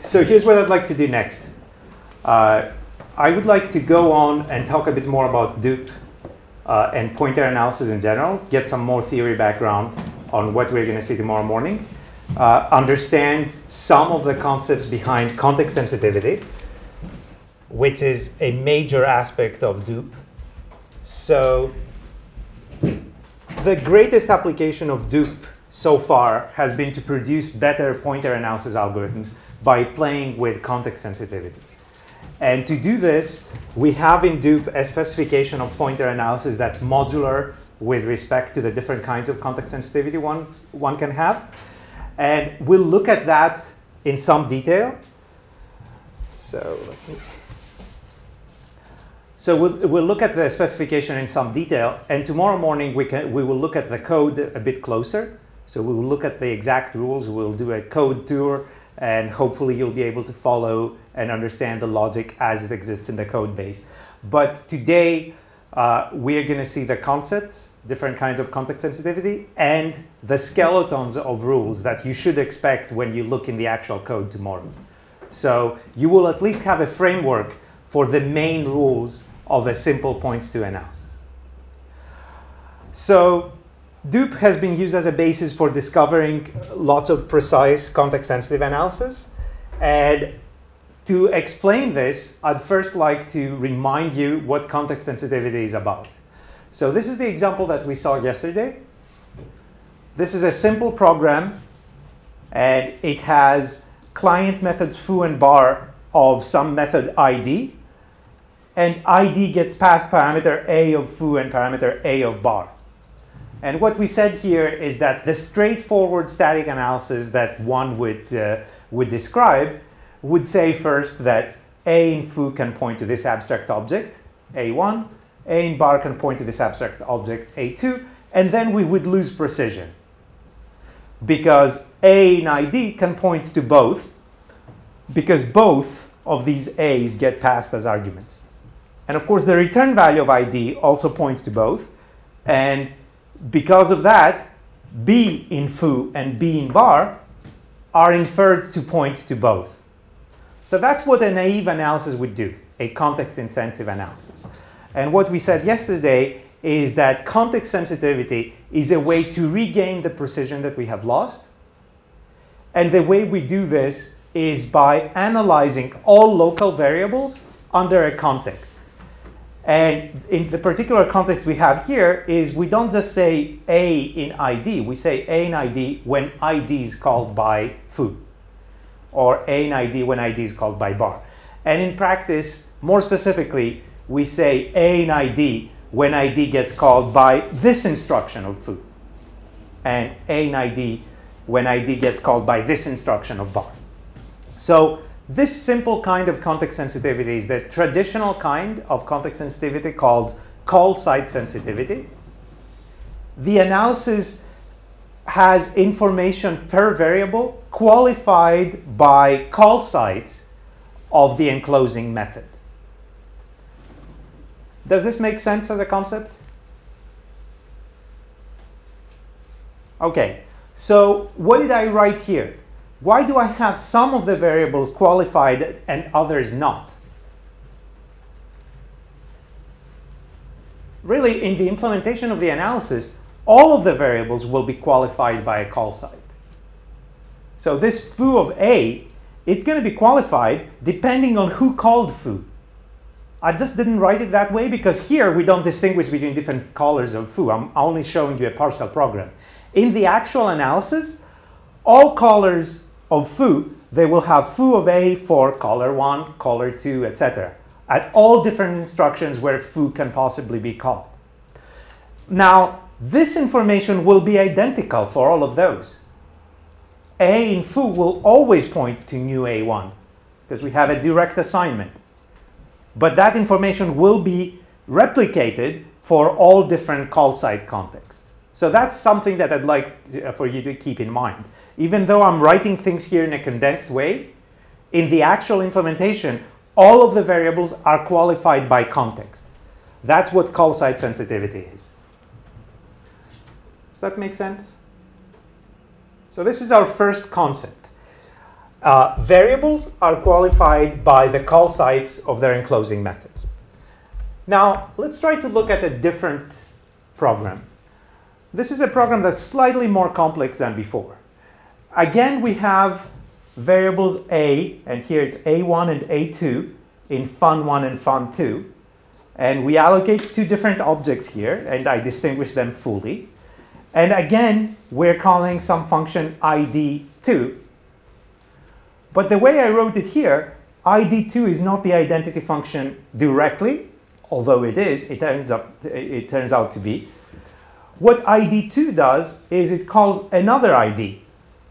So here's what I'd like to do next. I would like to go on and talk a bit more about dupe and pointer analysis in general, get some more theory background on what we're going to see tomorrow morning, understand some of the concepts behind context sensitivity, which is a major aspect of dupe. So the greatest application of dupe so far has been to produce better pointer analysis algorithms by playing with context sensitivity. And to do this, we have in dupe a specification of pointer analysis that's modular with respect to the different kinds of context sensitivity one can have. And we'll look at that in some detail. So we'll look at the specification in some detail. And tomorrow morning, we will look at the code a bit closer. So we will look at the exact rules. We'll do a code tour. And hopefully, you'll be able to follow and understand the logic as it exists in the code base. But today, we're going to see the concepts, different kinds of context sensitivity, and the skeletons of rules that you should expect when you look in the actual code tomorrow. So you will at least have a framework for the main rules of a simple points-to analysis. So dupe has been used as a basis for discovering lots of precise context-sensitive analysis. And to explain this, I'd first like to remind you what context sensitivity is about. So this is the example that we saw yesterday. This is a simple program, and it has client methods foo and bar of some method ID. And ID gets passed parameter A of foo and parameter A of bar. And what we said here is that the straightforward static analysis that one would describe would say first that A in foo can point to this abstract object, A1, A in bar can point to this abstract object, A2, and then we would lose precision. Because A in ID can point to both, because both of these A's get passed as arguments. And of course, the return value of ID also points to both. And because of that, B in foo and B in bar are inferred to point to both. So that's what a naive analysis would do, a context-insensitive analysis. And what we said yesterday is that context sensitivity is a way to regain the precision that we have lost. And the way we do this is by analyzing all local variables under a context. And in the particular context we have here is we don't just say A in ID. We say A in ID when ID is called by foo, or A in ID when ID is called by bar. And in practice, more specifically, we say A in ID when ID gets called by this instruction of foo, and A in ID when ID gets called by this instruction of bar. So this simple kind of context sensitivity is the traditional kind of context sensitivity called call site sensitivity. The analysis has information per variable qualified by call sites of the enclosing method. Does this make sense as a concept? OK, so what did I write here? Why do I have some of the variables qualified and others not? Really, in the implementation of the analysis, all of the variables will be qualified by a call site. So this foo of A, it's going to be qualified depending on who called foo. I just didn't write it that way because here we don't distinguish between different callers of foo. I'm only showing you a partial program. In the actual analysis, all callers of foo, they will have foo of A for caller 1, caller 2, etc. at all different instructions where foo can possibly be called. Now, this information will be identical for all of those. A in foo will always point to new A1 because we have a direct assignment. But that information will be replicated for all different call site contexts. So that's something that I'd like for you to keep in mind. Even though I'm writing things here in a condensed way, in the actual implementation, all of the variables are qualified by context. That's what call site sensitivity is. Does that make sense? So this is our first concept. Variables are qualified by the call sites of their enclosing methods. Now, let's try to look at a different program. This is a program that's slightly more complex than before. Again, we have variables A, and here it's A1 and A2 in fun1 and fun2. And we allocate two different objects here, and I distinguish them fully. And again, we're calling some function id2. But the way I wrote it here, id2 is not the identity function directly, although it is, it turns out to be. What id2 does is it calls another id.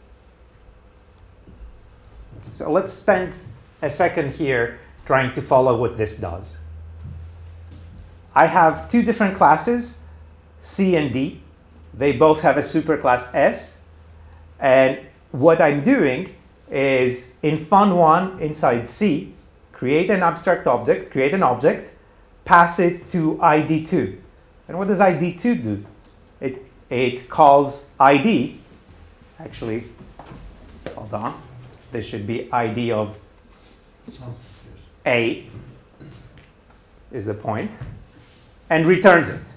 So let's spend a second here trying to follow what this does. I have two different classes, C and D. They both have a superclass S. And what I'm doing is in fun1 inside C, create an abstract object, create an object, pass it to id2. And what does id2 do? It calls id. Actually, hold on. This should be id of A is the point, and returns it.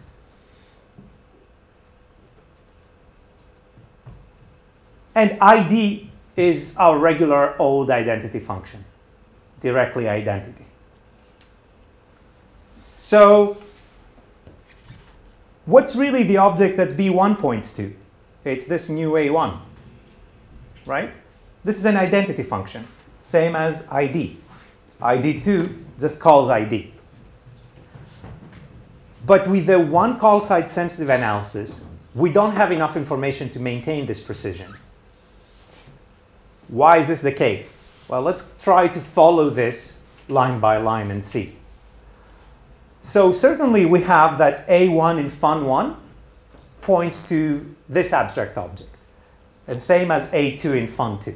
And id is our regular old identity function, directly identity. So what's really the object that B1 points to? It's this new A1, right? This is an identity function, same as ID. ID2 just calls ID. But with the one call site sensitive analysis, we don't have enough information to maintain this precision. Why is this the case? Well, let's try to follow this line by line and see. So certainly we have that A1 in fun1 points to this abstract object. And same as A2 in fun2.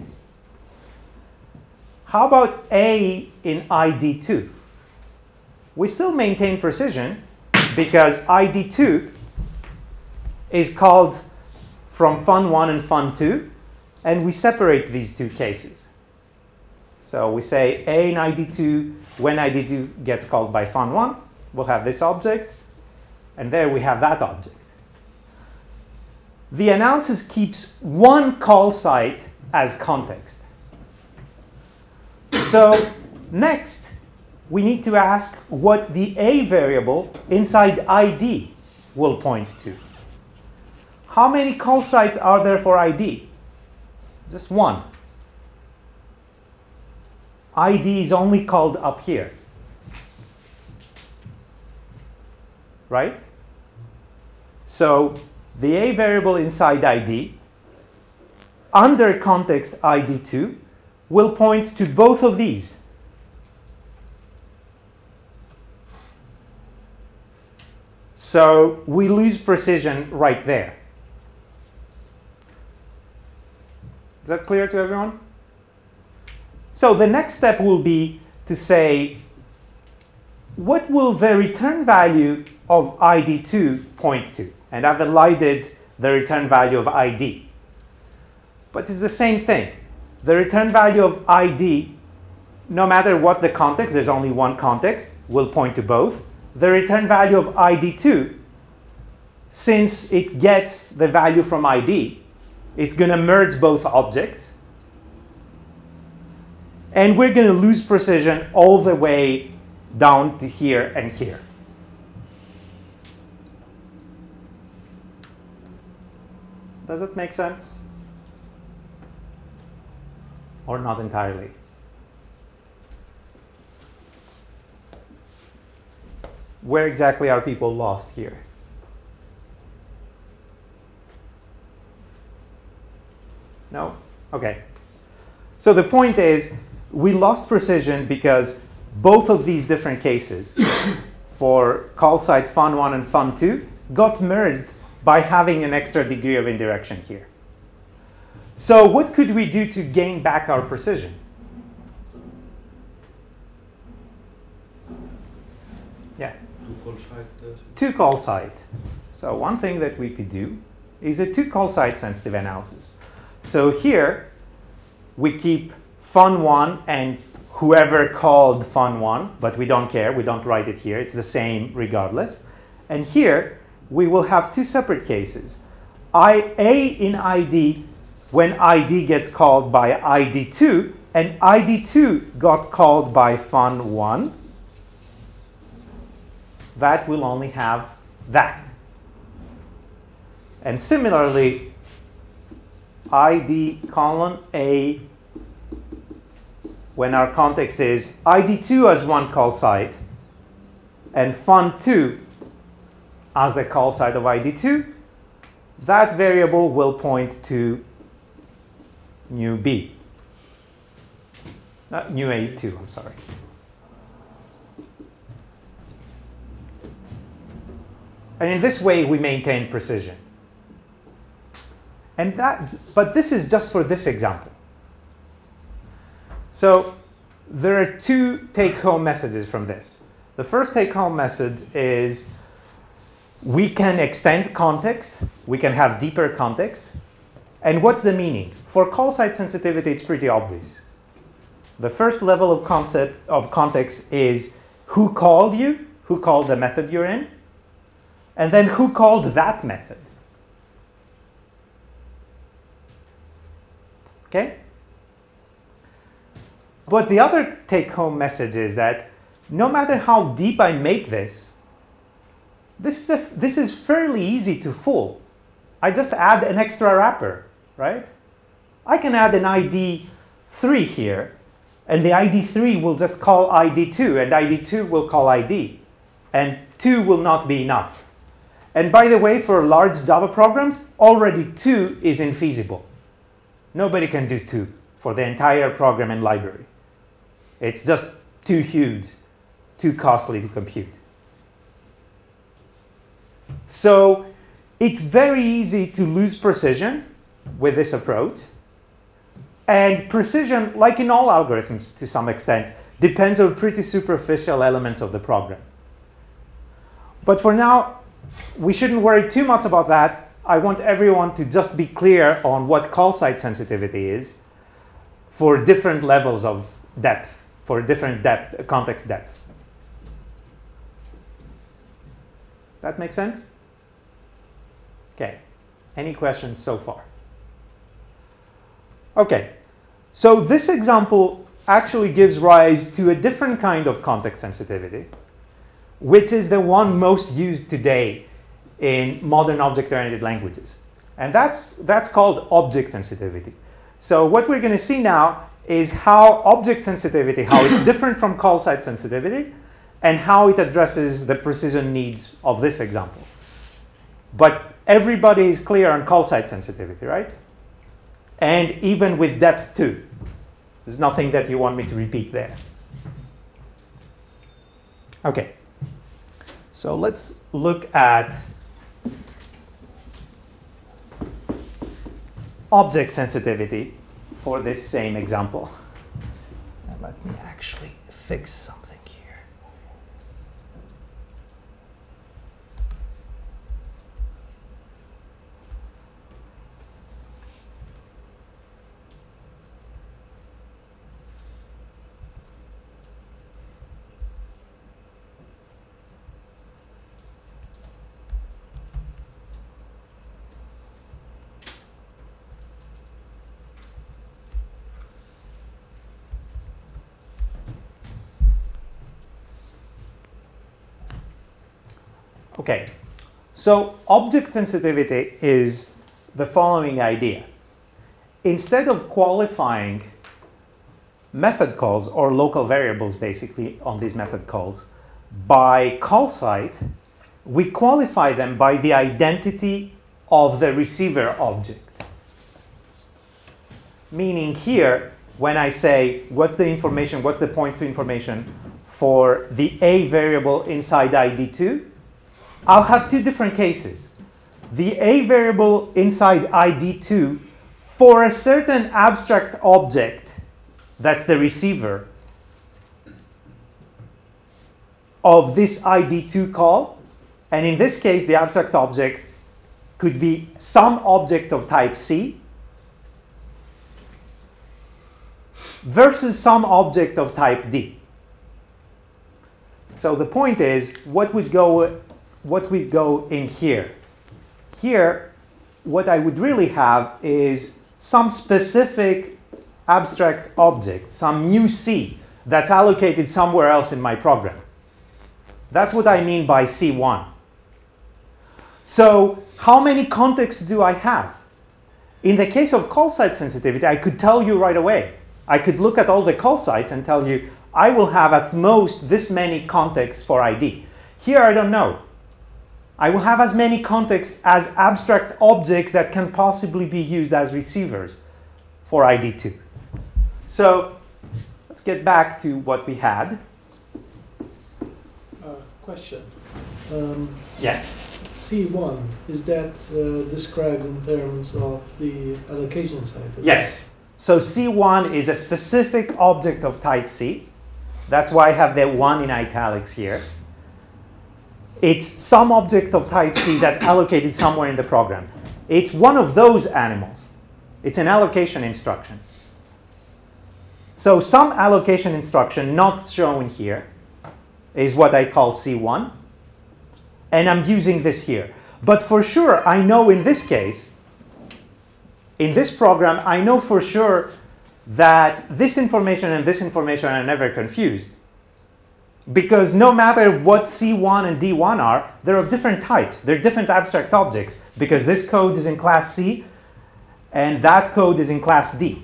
How about A in ID2? We still maintain precision because ID2 is called from fun1 and fun2, and we separate these two cases. So we say A in ID2, when ID2 gets called by fun1, we'll have this object, and there we have that object. The analysis keeps one call site as context. So next, we need to ask what the A variable inside ID will point to. How many call sites are there for ID? Just one. ID is only called up here. Right? So the A variable inside ID, under context ID2, will point to both of these. So we lose precision right there. Is that clear to everyone? So the next step will be to say, what will the return value of ID2 point to? And I've elided the return value of ID. But it's the same thing. The return value of ID, no matter what the context, there's only one context, will point to both. The return value of ID2, since it gets the value from ID, it's going to merge both objects. And we're going to lose precision all the way down to here and here. Does that make sense? Or not entirely? Where exactly are people lost here? No? OK. So the point is, we lost precision because both of these different cases for call site fun1 and fun2 got merged by having an extra degree of indirection here. So what could we do to gain back our precision? Yeah? Two call site. So one thing that we could do is a two call site sensitive analysis. So here we keep fun1 and whoever called fun1, but we don't care. We don't write it here. It's the same regardless. And here, we will have two separate cases. A in ID when ID gets called by ID2, and ID2 got called by fun1. That will only have that. And similarly, ID colon A when our context is ID2 as one call site and fun2 as the call site of ID2, that variable will point to new B. New A2, I'm sorry. And in this way, we maintain precision. And but this is just for this example. So there are two take-home messages from this. The first take-home message is we can extend context. We can have deeper context. And what's the meaning? For call site sensitivity, it's pretty obvious. The first level of context is who called you, who called the method you're in, and then who called that method. Okay? But the other take-home message is that no matter how deep I make this, this is fairly easy to fool. I just add an extra wrapper, right? I can add an ID3 here, and the ID3 will just call ID2, and ID2 will call ID, and 2 will not be enough. And by the way, for large Java programs, already 2 is infeasible. Nobody can do 2 for the entire program and library. It's just too huge, too costly to compute. So it's very easy to lose precision with this approach. And precision, like in all algorithms to some extent, depends on pretty superficial elements of the program. But for now, we shouldn't worry too much about that. I want everyone to just be clear on what call site sensitivity is for different levels of depth, for different context depths. That make sense? Okay. Any questions so far? Okay. So this example actually gives rise to a different kind of context sensitivity, which is the one most used today in modern object-oriented languages. And that's called object sensitivity. So what we're going to see now is how object sensitivity, how it's different from call site sensitivity, and how it addresses the precision needs of this example. But everybody is clear on call site sensitivity, right? And even with depth too. There's nothing that you want me to repeat there. Okay. So let's look at object sensitivity for this same example. And let me actually fix something here. Okay, so object sensitivity is the following idea. Instead of qualifying method calls or local variables basically on these method calls by call site, we qualify them by the identity of the receiver object. Meaning here, when I say what's the information, what's the points to information for the A variable inside ID2, I'll have two different cases. The A variable inside ID2 for a certain abstract object, that's the receiver of this ID2 call. And in this case, the abstract object could be some object of type C. versus some object of type D. So the point is, what would go in here? Here, what I would really have is some specific abstract object, some new C that's allocated somewhere else in my program. That's what I mean by C1. So how many contexts do I have? In the case of call site sensitivity, I could tell you right away. I could look at all the call sites and tell you, I will have at most this many contexts for ID. Here, I don't know. I will have as many contexts as abstract objects that can possibly be used as receivers for ID2. So let's get back to what we had. Question. Yeah. C1, is that described in terms of the allocation site? Yes. So C1 is a specific object of type C. That's why I have the 1 in italics here. It's some object of type C that's allocated somewhere in the program. It's one of those animals. It's an allocation instruction. So some allocation instruction not shown here is what I call C1. And I'm using this here. But for sure, I know in this case, in this program, I know for sure that this information and this information are never confused. Because no matter what C1 and D1 are, they're of different types. They're different abstract objects. Because this code is in class C, and that code is in class D.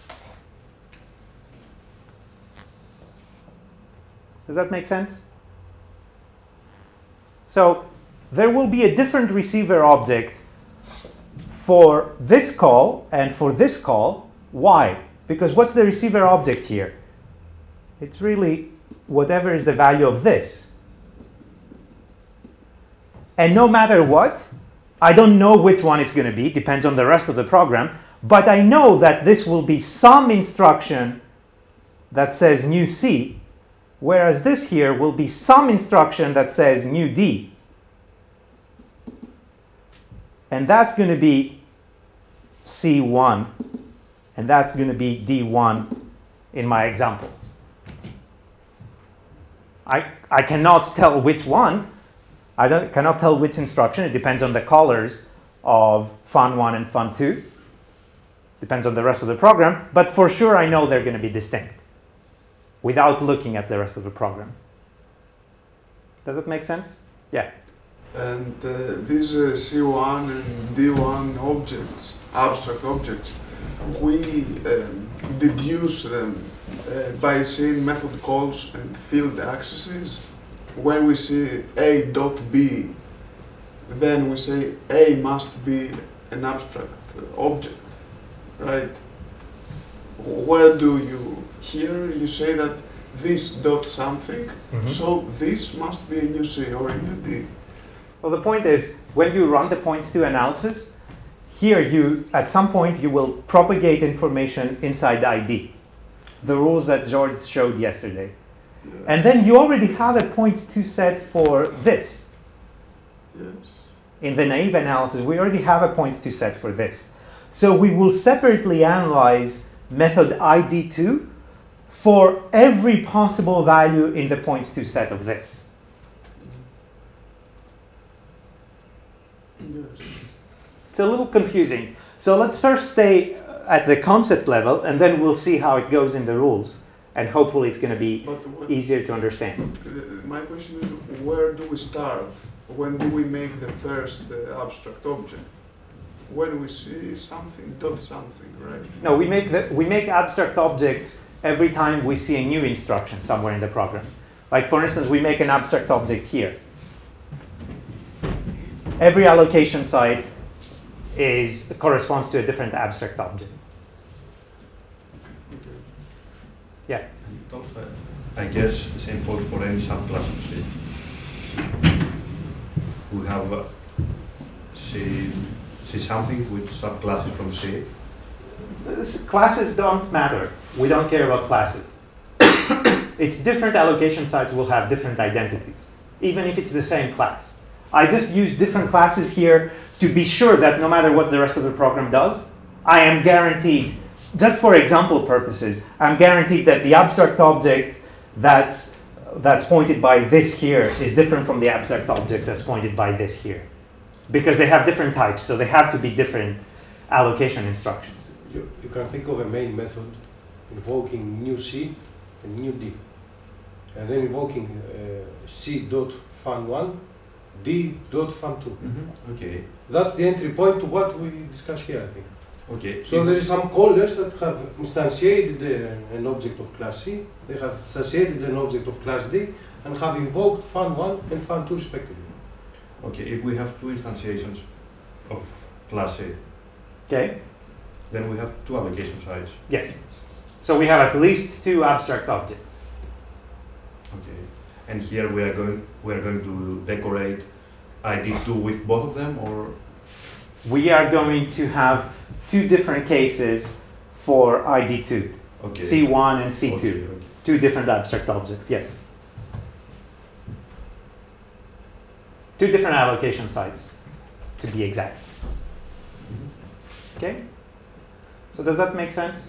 Does that make sense? So there will be a different receiver object for this call and for this call. Why? Because what's the receiver object here? It's really whatever is the value of this. And no matter what, I don't know which one it's going to be. Depends on the rest of the program. But I know that this will be some instruction that says new C, whereas this here will be some instruction that says new D. And that's going to be C1, and that's going to be D1 in my example. I cannot tell which one. I cannot tell which instruction. It depends on the callers of fun1 and fun2. Depends on the rest of the program. But for sure, I know they're going to be distinct without looking at the rest of the program. Does that make sense? Yeah. And these C1 and D1 objects, abstract objects, we deduce them by seeing method calls and field accesses. When we see A dot B, then we say A must be an abstract object, right? Where do you, here you say that this dot something, so this must be a new C or a new D. Well, the point is, when you run the points-to analysis, here you, at some point, you will propagate information inside ID, the rules that George showed yesterday. Yeah. And then you already have a points-to set for this. Yes. In the naive analysis, we already have a points-to set for this. So we will separately analyze method ID2 for every possible value in the points-to set of this. Yes. It's a little confusing. So let's first stay at the concept level, and then we'll see how it goes in the rules. And hopefully it's going to be easier to understand. My question is, where do we start? When do we make the first abstract object? When we see something, dot something, right? No, we make abstract objects every time we see a new instruction somewhere in the program. Like, for instance, we make an abstract object here. Every allocation site corresponds to a different abstract object. Okay. Yeah. And also, I guess the same holds for any subclass of C. We have C something with subclasses from C. Classes don't matter. We don't care about classes. It's different allocation sites will have different identities, even if it's the same class. I just use different classes here to be sure that no matter what the rest of the program does, I am guaranteed just for example purposes, I'm guaranteed that the abstract object that's pointed by this here is different from the abstract object that's pointed by this here. Because they have different types, so they have to be different allocation instructions. You can think of a main method invoking new C and new D. And then invoking C.fun1, D.fun2. Mm-hmm. Okay. That's the entry point to what we discuss here, I think. Okay. So there is some callers that have instantiated an object of class C, they have instantiated an object of class D, and have invoked fun1 and fun2 respectively. Okay, if we have two instantiations of class A, Okay? then we have two allocation sites. Yes. So we have at least two abstract objects. Okay. And here we are going to decorate ID2 with both of them, or? We are going to have two different cases for ID2. Okay. C1 and C2. Okay. Two different abstract objects, yes. Two different allocation sites, to be exact. Okay? So does that make sense?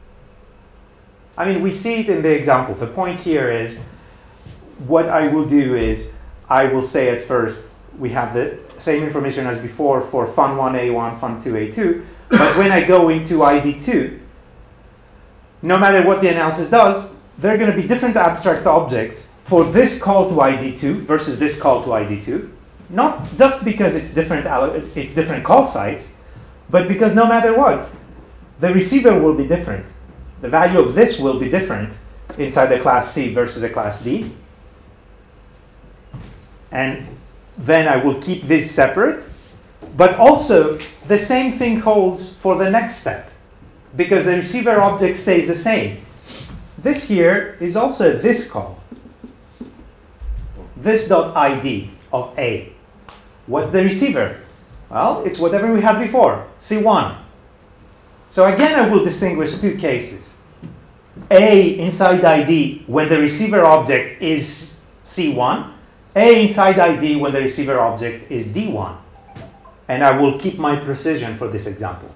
I mean, we see it in the example. The point here is, what I will do is, I will say at first, we have the same information as before for fun1A1, fun2A2, but when I go into ID2, no matter what the analysis does, there are going to be different abstract objects for this call to ID2 versus this call to ID2, not just because it's different call sites, but because no matter what, the receiver will be different. The value of this will be different inside a class C versus a class D. And then I will keep this separate. But also, the same thing holds for the next step, because the receiver object stays the same. This here is also this call. This.id of A. What's the receiver? Well, it's whatever we had before, C1. So again, I will distinguish two cases. A inside ID when the receiver object is C1. A inside ID when the receiver object is D1. And I will keep my precision for this example.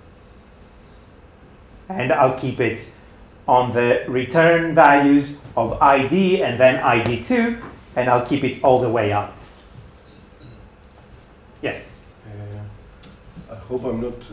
And I'll keep it on the return values of ID and then ID2, and I'll keep it all the way out. Yes? I hope I'm not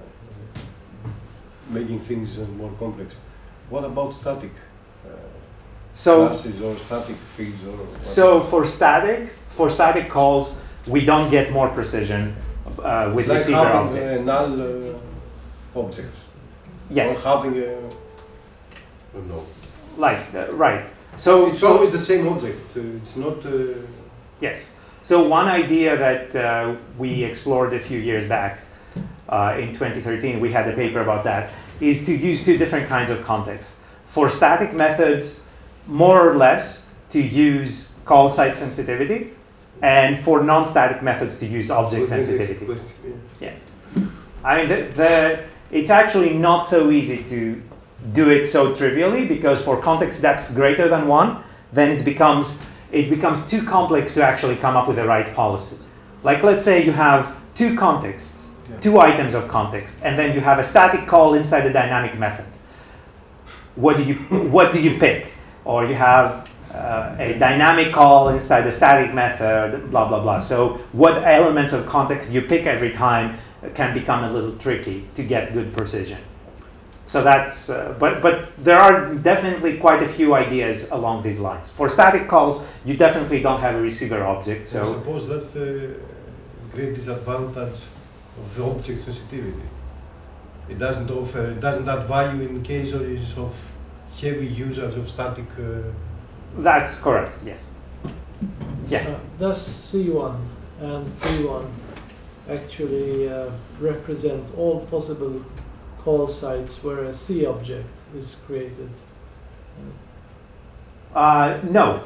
making things more complex. What about static classes or static fields or whatever? So for static calls, we don't get more precision with it's receiver like having objects. null objects. Yes. Or having a no. Right. So it's always the same object. It's not. Yes. So one idea that we explored a few years back in 2013, we had a paper about that, is to use two different kinds of context. For static methods, more or less, to use call site sensitivity, and for non-static methods to use object sensitivity. Yeah. I mean, it's actually not so easy to do it so trivially, because for context depths greater than 1, then it becomes too complex to actually come up with the right policy. Like, let's say you have two contexts, two items of context, and then you have a static call inside the dynamic method. What do you pick? Or you have a dynamic call inside the static method, blah, blah, blah. So what elements of context you pick every time can become a little tricky to get good precision. So that's, but there are definitely quite a few ideas along these lines. For static calls, you definitely don't have a receiver object. So I suppose that's the great disadvantage of the object sensitivity. It doesn't add value in cases of heavy users of static. That's correct. Yes. Yeah. Does C1 and D1 actually represent all possible call sites where a C object is created? No,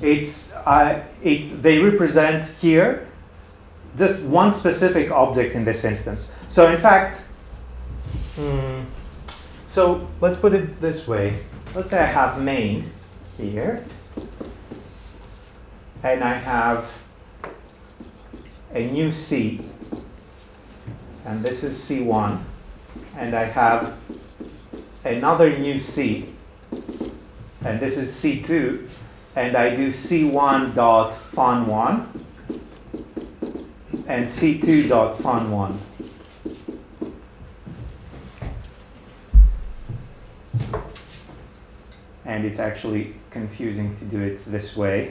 they represent here just one specific object in this instance. So in fact, so let's put it this way. Let's say I have main here, and I have a new C, and this is C1, and I have another new C, and this is C2, and I do C1.fun1 and C2.fun1. And it's actually confusing to do it this way.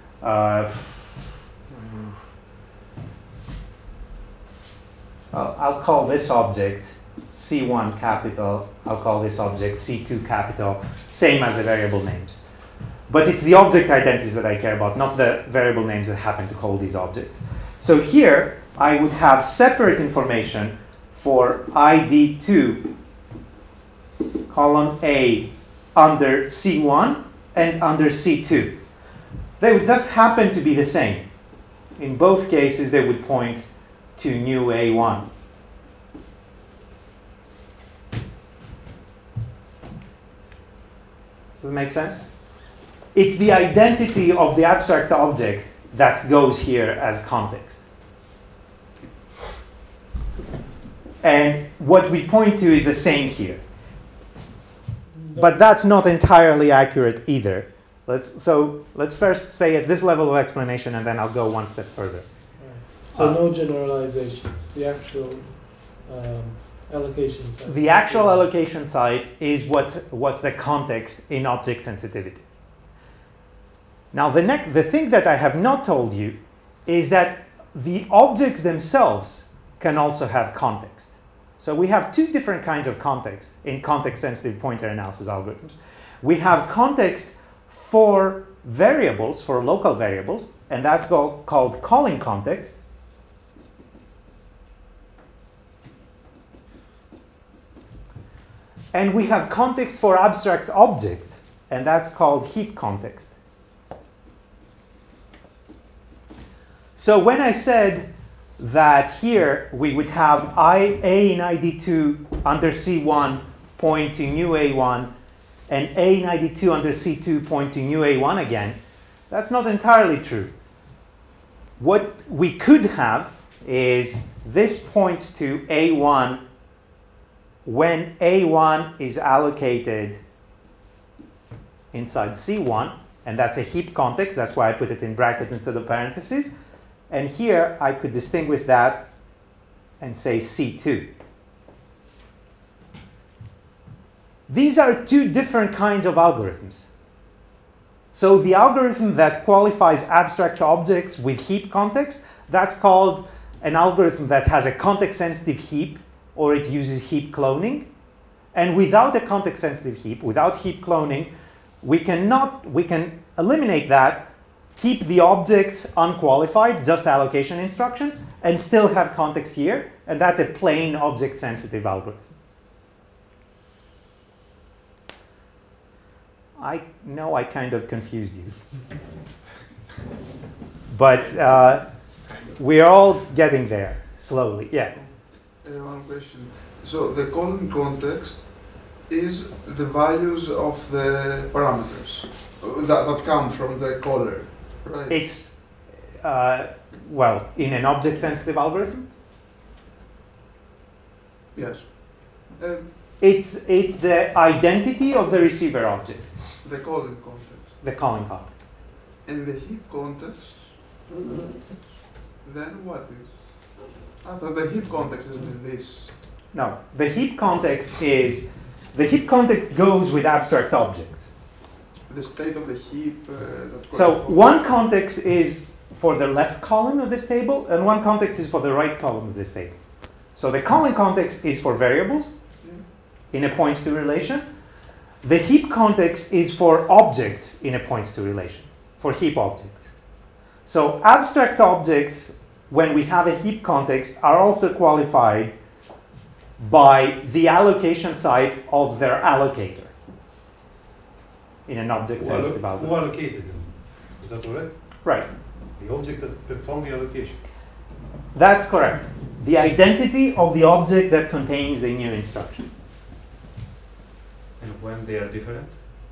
I'll call this object C1 capital. I'll call this object C2 capital, same as the variable names. But it's the object identities that I care about, not the variable names that happen to hold these objects. So here, I would have separate information for ID2 column A under C1 and under C2. They would just happen to be the same. In both cases, they would point to new A1. Does that make sense? It's the identity of the abstract object that goes here as context. And what we point to is the same here. But that's not entirely accurate either. So let's first stay at this level of explanation, and then I'll go one step further. Right. So no generalizations. The actual allocation site. The actual allocation site is what's the context in object sensitivity. Now the thing that I have not told you is that the objects themselves can also have context. So we have two different kinds of context in context-sensitive pointer analysis algorithms. We have context for variables, for local variables, and that's called calling context. And we have context for abstract objects, and that's called heap context. So when I said that here we would have A in ID2 under C1 point to new A1, and A in ID2 under C2 point to new A1 again, that's not entirely true. What we could have is this points to A1 when A1 is allocated inside C1, and that's a heap context. That's why I put it in brackets instead of parentheses. And here I could distinguish that and say C2. These are two different kinds of algorithms. So the algorithm that qualifies abstract objects with heap context, that's called an algorithm that has a context-sensitive heap, or it uses heap cloning. And without a context-sensitive heap, without heap cloning, we can eliminate that, keep the objects unqualified, just allocation instructions, and still have context here. And that's a plain object-sensitive algorithm. I know I kind of confused you. But we're all getting there slowly. Yeah. One question. So the calling context is the values of the parameters that come from the caller, right? It's, well, in an object-sensitive algorithm? Yes. It's the identity of the receiver object. The calling context. The calling context. And the heap context, then what is? I thought the heap context is this. No, the heap context is, the heap context goes with abstract objects. The state of the heap So one context is for the left column of this table, and one context is for the right column of this table. So the calling context is for variables in a points to relation. The heap context is for objects in a points to relation, for heap objects. So abstract objects, when we have a heap context, are also qualified by the allocation site of their allocator in an object-sensitive Who algorithm. allocated them? Is that correct? Right. The object that performed the allocation. That's correct. The identity of the object that contains the new instruction. And when they are different?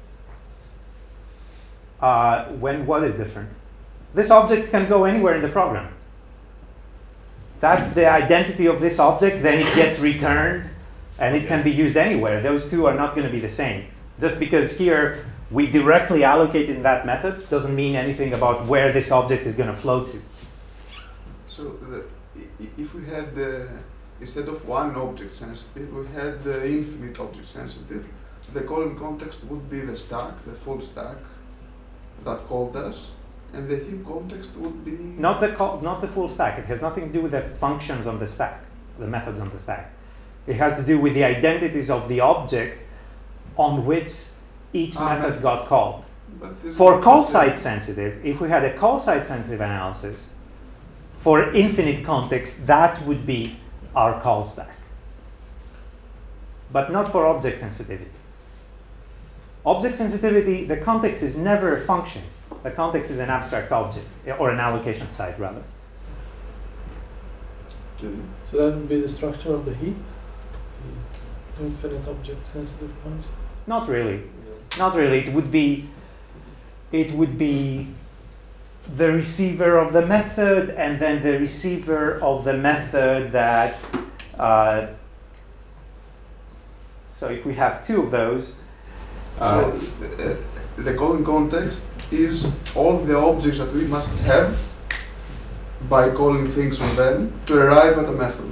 When what is different? This object can go anywhere in the program. That's the identity of this object, then it gets returned And it can be used anywhere. Those two are not going to be the same. Just because here we directly allocate in that method doesn't mean anything about where this object is going to flow to. So if we had, instead of one object sensitive, we had the infinite object sensitive, the column context would be the stack, the full stack that called us, and the heap context would be... Not the full stack. It has nothing to do with the functions on the stack, the methods on the stack. It has to do with the identities of the object on which each method got called. For call site sensitive, if we had a call site sensitive analysis, for infinite context, that would be our call stack. But not for object sensitivity. Object sensitivity, the context is never a function. The context is an abstract object, or an allocation site, rather. Okay. So that would be the structure of the heap? The infinite object sensitive points? Not really. Not really. It would be the receiver of the method, and then the receiver of the method that. So if we have two of those. So the calling context is all the objects that we must have by calling things on them to arrive at a method.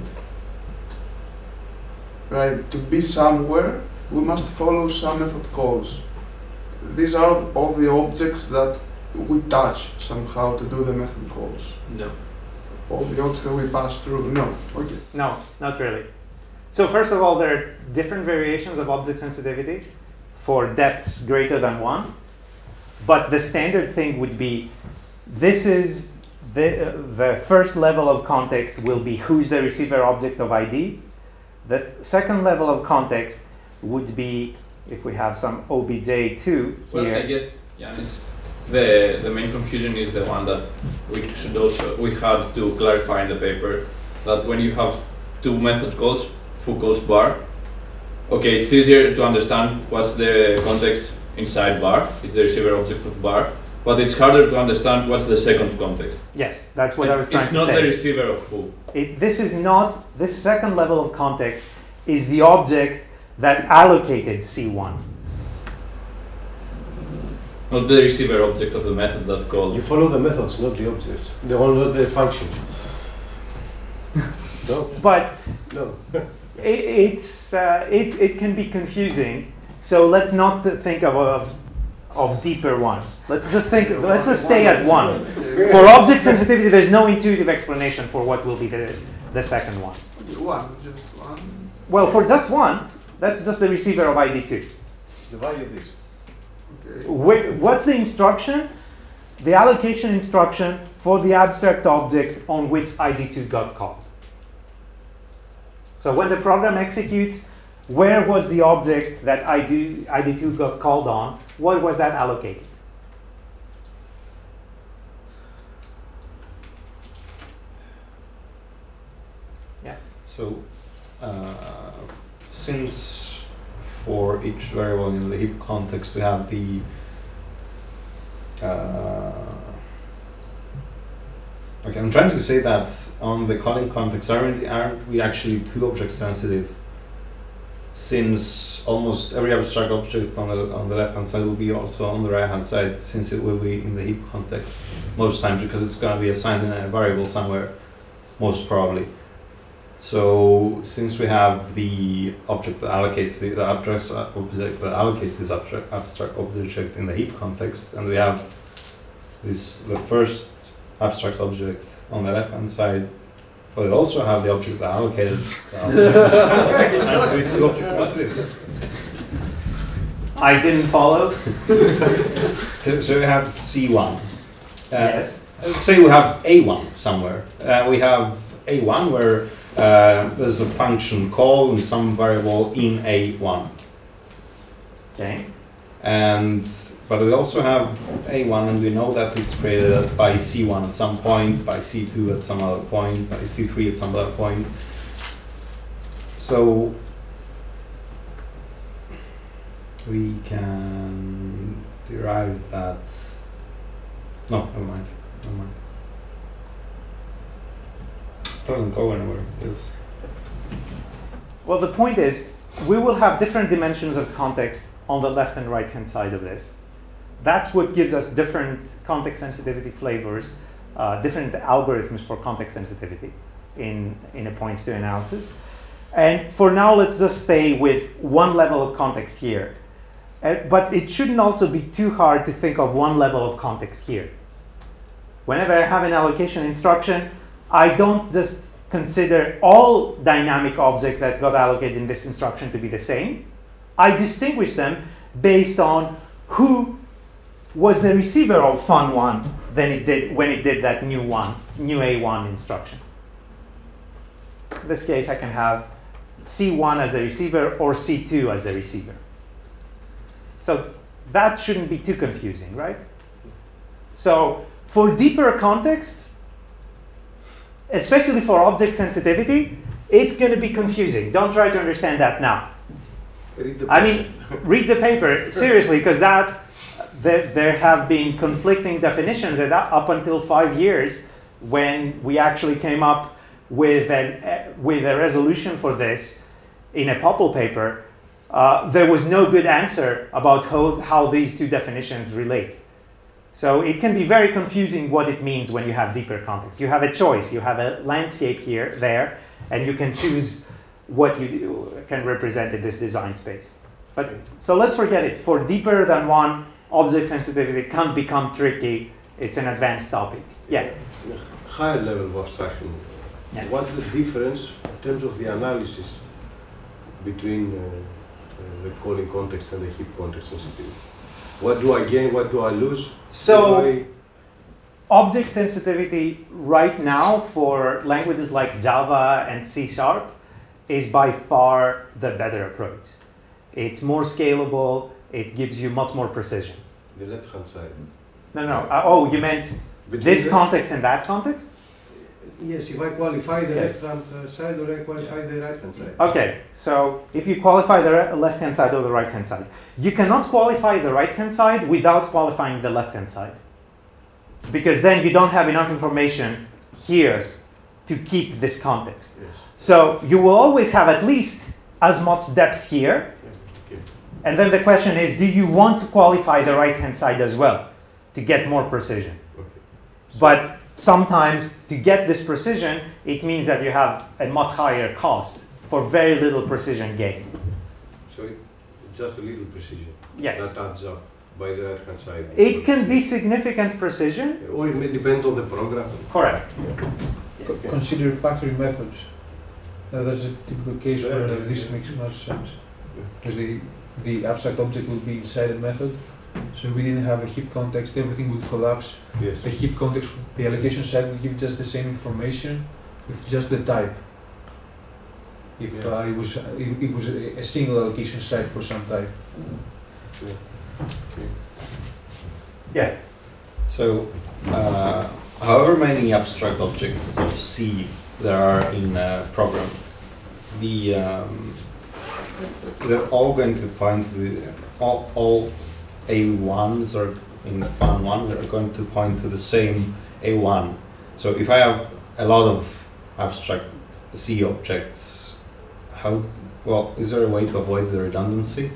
Right? To be somewhere, we must follow some method calls. These are all the objects that we touch somehow to do the method calls. No. All the objects that we pass through. No. Okay. No, not really. So first of all, there are different variations of object sensitivity for depths greater than 1. But the standard thing would be, this is the first level of context will be who's the receiver object of ID. The second level of context would be, if we have some OBJ2 here. Well, I guess, Yanis, the main confusion is the one that we had to clarify in the paper, that when you have two method calls, foo calls bar, okay, it's easier to understand what's the context inside bar, it's the receiver object of bar, but it's harder to understand what's the second context. Yes, that's what I was trying to say. It's not the receiver of foo. This second level of context is the object that allocated C1. Not the receiver object of the method that called. You follow the methods, not the objects. Not the functions. No. But no. It can be confusing. So let's not think of deeper ones. Let's just stay at 1. For object sensitivity, there's no intuitive explanation for what will be the second one. Just one. Well, for just 1, that's just the receiver of ID2. The value of this. Okay. What's the instruction? The allocation instruction for the abstract object on which ID2 got called. So when the program executes, where was the object that ID2 got called on? What was that allocated? Yeah. So since for each variable in the heap context we have the okay, I'm trying to say that on the calling context, aren't we actually two object sensitive? Since almost every abstract object on the left hand side will be also on the right hand side, since it will be in the heap context most times, because it's going to be assigned in a variable somewhere, most probably. So since we have the object that allocates the abstract object that allocates this abstract object in the heap context, and we have the first abstract object on the left hand side, but we also have the object that allocated and two objects sensitive. I didn't follow. So we have C1. Yes. Let's say we have A1 somewhere. We have A1 where there's a function call in some variable in A1. Okay. But we also have A1, and we know that it's created by C1 at some point, by C2 at some other point, by C3 at some other point. So we can derive that. No, never mind. It doesn't go anywhere. Well, the point is, we will have different dimensions of context on the left and right hand side of this. That's what gives us different context sensitivity flavors, different algorithms for context sensitivity in a points to analysis. And for now, let's just stay with one level of context here. But it shouldn't also be too hard to think of one level of context here. Whenever I have an allocation instruction, I don't just consider all dynamic objects that got allocated in this instruction to be the same. I distinguish them based on who was the receiver of fun1 when it did that new A1 instruction. In this case, I can have C1 as the receiver or C2 as the receiver. So that shouldn't be too confusing, right? So for deeper contexts, especially for object sensitivity, it's going to be confusing. Don't try to understand that now. Read the paper, seriously, because there have been conflicting definitions up until 5 years when we actually came up with a resolution for this in a POPL paper. There was no good answer about how these two definitions relate. So it can be very confusing what it means when you have deeper context. You have a choice. You have a landscape here, there, and you can choose what you can represent in this design space. But so let's forget it. For deeper than one, object sensitivity can become tricky. It's an advanced topic. Yeah? Higher level of abstraction. Yeah. What's the difference in terms of the analysis between the calling context and the heap context sensitivity? What do I gain? What do I lose? So, object sensitivity right now for languages like Java and C# is by far the better approach. It's more scalable. It gives you much more precision. The left-hand side. No. Oh, you meant this context and that context? Yes, if I qualify the left-hand side or I qualify the right-hand side. Okay, so if you qualify the left-hand side or the right-hand side, you cannot qualify the right-hand side without qualifying the left-hand side. Because then you don't have enough information here to keep this context. Yes. So you will always have at least as much depth here. Okay. And then the question is, do you want to qualify the right-hand side as well to get more precision? Okay. So But sometimes to get this precision, it means that you have a much higher cost for very little precision gain. So it's just a little precision. Yes. That adds up by the right-hand side. It can be significant precision. Or it may depend on the program. Correct. Consider factoring methods. That's a typical case where this makes much sense. Because the abstract object will be inside a method. So we didn't have a heap context, everything would collapse. Yes. The heap context, the allocation side will give just the same information with just the type. If it was a single allocation side for some type. Yeah. So, however many abstract objects of C there are in a program, they're all going to point to all A1s or in fun1 are going to point to the same A1. So if I have a lot of abstract C objects, is there a way to avoid the redundancy?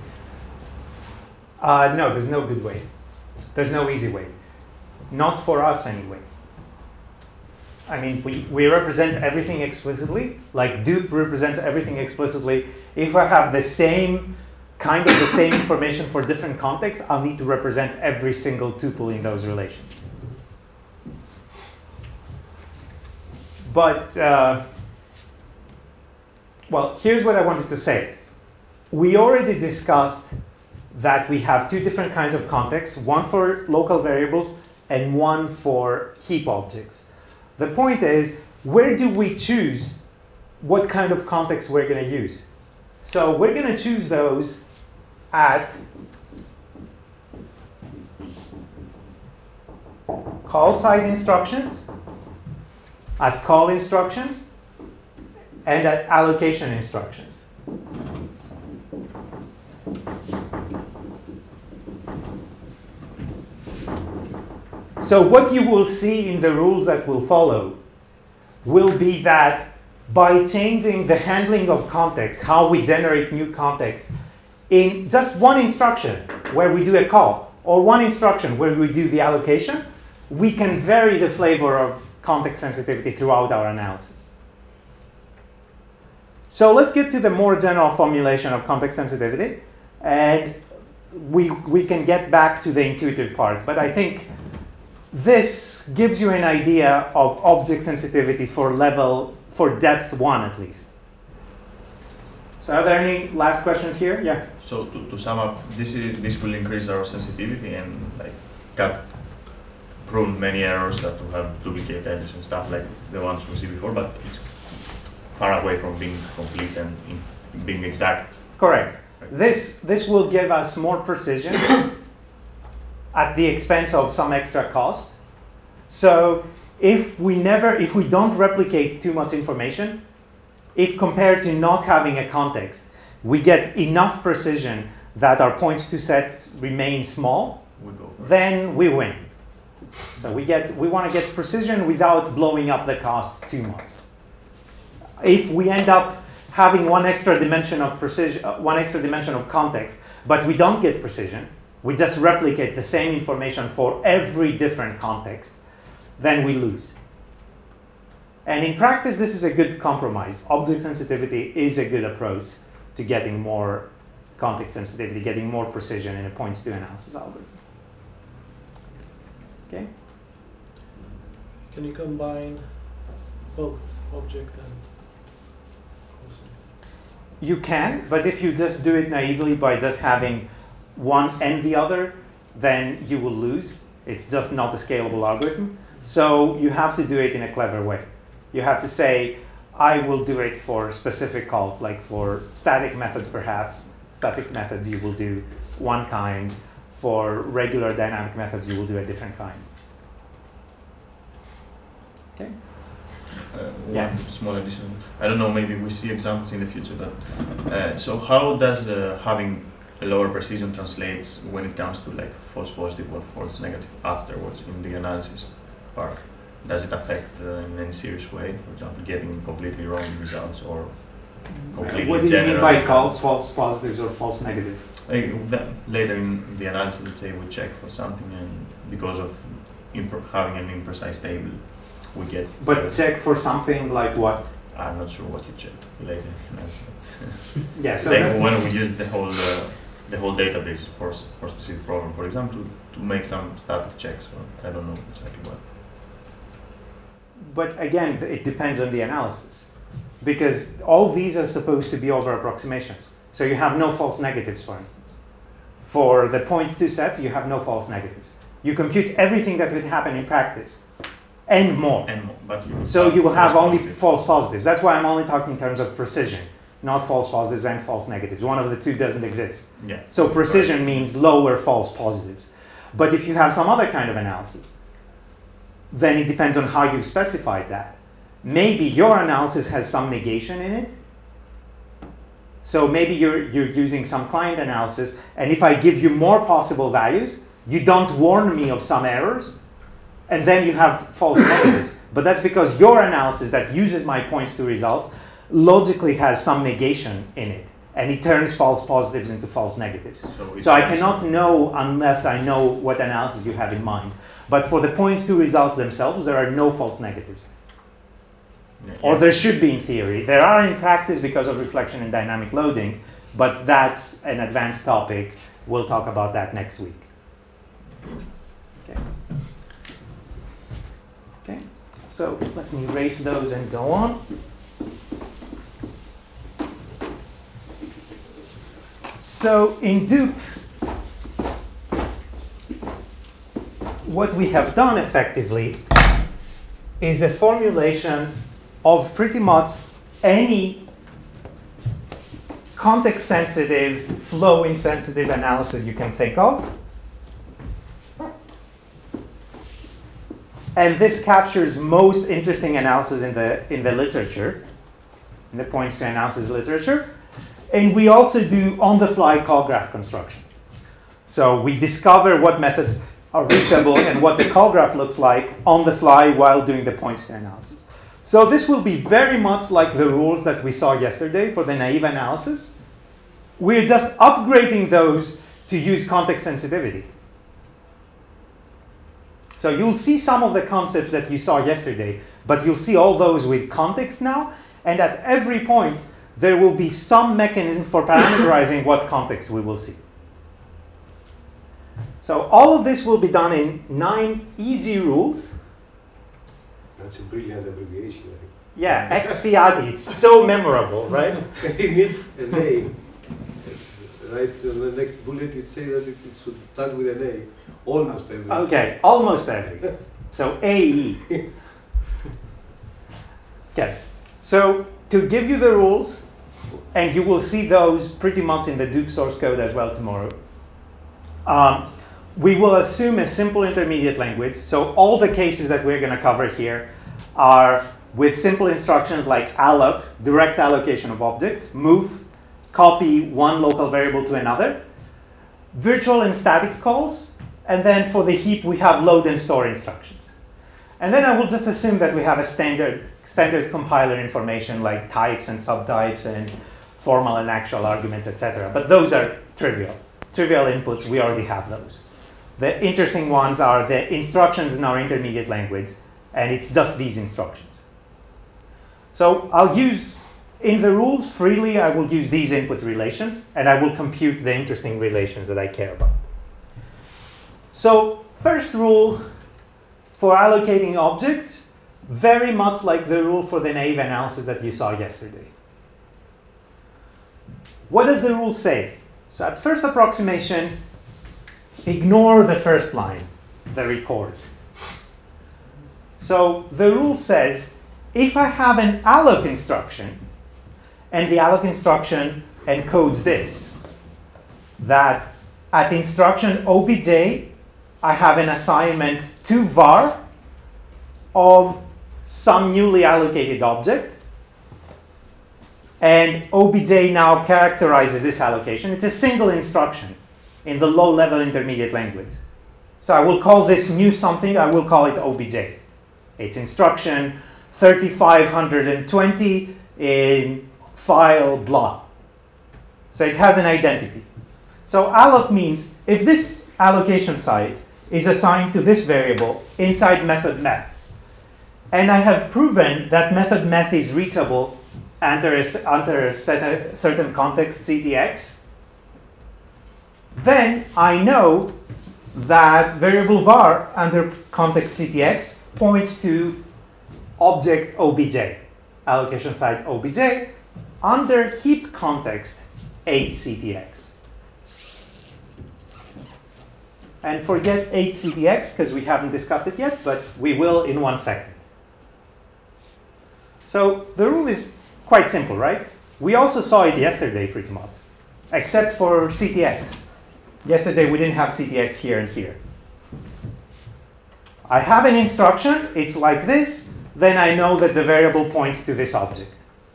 No, there's no good way. There's no easy way. Not for us anyway. I mean, we represent everything explicitly, like dup represents everything explicitly. If I have the same kind of the same information for different contexts, I'll need to represent every single tuple in those relations. But, well, here's what I wanted to say. We already discussed that we have two different kinds of contexts, one for local variables and one for heap objects. The point is, where do we choose what kind of context we're going to use? So we're going to choose those at call side instructions, at call instructions, and at allocation instructions. So what you will see in the rules that will follow will be that by changing the handling of context, how we generate new context, in just one instruction where we do a call, or one instruction where we do the allocation, we can vary the flavor of context sensitivity throughout our analysis. So let's get to the more general formulation of context sensitivity, and we can get back to the intuitive part. But I think this gives you an idea of object sensitivity for depth 1 at least. So are there any last questions here? Yeah. So to sum up, this will increase our sensitivity and like cut prune many errors that will have duplicate edges and stuff like the ones we see before, but it's far away from being complete and being exact. Correct. This will give us more precision at the expense of some extra cost. So if we don't replicate too much information, if compared to not having a context, we get enough precision that our points to set remain small, then we win. So we want to get precision without blowing up the cost too much. If we end up having one extra dimension of precision, one extra dimension of context, but we don't get precision, we just replicate the same information for every different context, then we lose. And in practice, this is a good compromise. Object sensitivity is a good approach to getting more context sensitivity, getting more precision in a points-to analysis algorithm. Okay? Can you combine both object and concept? You can, but if you just do it naively by just having one and the other, then you will lose. It's just not a scalable algorithm. So you have to do it in a clever way. You have to say, I will do it for specific calls, like for static method perhaps. Static methods you will do one kind. For regular dynamic methods you will do a different kind. Okay? One small addition. I don't know, maybe we see examples in the future. But, so how does having a lower precision translates when it comes to like false positive or false negative afterwards in the analysis part? Does it affect in any serious way? For example, getting completely wrong results or completely general? What do you mean by false positives or false negatives? Later in the analysis, let's say we check for something, and because of having an imprecise table, we get. But check for something like what? I'm not sure what you check later. Yeah. So when we use the whole database for specific problem, for example, to make some static checks, or I don't know exactly what. But again, it depends on the analysis, because all these are supposed to be over approximations. So you have no false negatives, for instance. For the points-to sets, you have no false negatives. You compute everything that would happen in practice, and more. So you will have only false positives. That's why I'm only talking in terms of precision, not false positives and false negatives. One of the two doesn't exist. Yeah. So precision means lower false positives. But if you have some other kind of analysis, then it depends on how you've specified that. Maybe your analysis has some negation in it. So maybe you're using some client analysis, and if I give you more possible values, you don't warn me of some errors, and then you have false negatives. But that's because your analysis that uses my points to results logically has some negation in it, and it turns false positives into false negatives. So I cannot know unless I know what analysis you have in mind. But for the points to results themselves, there are no false negatives. Yeah. Or there should be in theory. There are in practice because of reflection and dynamic loading, but that's an advanced topic. We'll talk about that next week. Okay. Okay. So let me erase those and go on. So in DUPE, what we have done effectively is a formulation of pretty much any context-sensitive, flow-insensitive analysis you can think of. And this captures most interesting analysis in the literature, in the points to analysis literature. And we also do on-the-fly call graph construction. So we discover what methods are reachable and what the call graph looks like on the fly while doing the points to analysis. So this will be very much like the rules that we saw yesterday for the naive analysis. We're just upgrading those to use context sensitivity. So you'll see some of the concepts that you saw yesterday, but you'll see all those with context now. And at every point, there will be some mechanism for parameterizing what context we will see. So all of this will be done in 9 easy rules. That's a brilliant abbreviation. Yeah, ex fiati. It's so memorable, right? It needs a name. Right on the next bullet, it says that it should start with an A. Almost every. Okay, almost every. So AE. Okay, so to give you the rules, and you will see those pretty much in the Dupe source code as well tomorrow. We will assume a simple intermediate language. So all the cases that we're going to cover here are with simple instructions like alloc, direct allocation of objects, move, copy one local variable to another, virtual and static calls, and then for the heap we have load and store instructions. And then I will just assume that we have a standard compiler information like types and subtypes and formal and actual arguments, etc. But those are trivial. Trivial inputs, we already have those. The interesting ones are the instructions in our intermediate language, and it's just these instructions. So I'll use, in the rules freely, I will use these input relations, and I will compute the interesting relations that I care about. So first rule for allocating objects, very much like the rule for the naive analysis that you saw yesterday. What does the rule say? So at first approximation, ignore the first line, the record. So the rule says, if I have an alloc instruction, and the alloc instruction encodes this, that at instruction obj, I have an assignment to var of some newly allocated object, and obj now characterizes this allocation. It's a single instruction in the low-level intermediate language. So I will call this new something, I will call it obj. It's instruction 3520 in file blah. So it has an identity. So alloc means if this allocation site is assigned to this variable inside method meth, and I have proven that method meth is reachable under a certain context CTX, then I know that variable var under context CTX points to object obj, allocation site obj, under heap context HCTX. And forget HCTX because we haven't discussed it yet, but we will in 1 second. So the rule is quite simple, right? We also saw it yesterday pretty much, except for CTX. Yesterday we didn't have CTX here and here. I have an instruction, it's like this, then I know that the variable points to this object.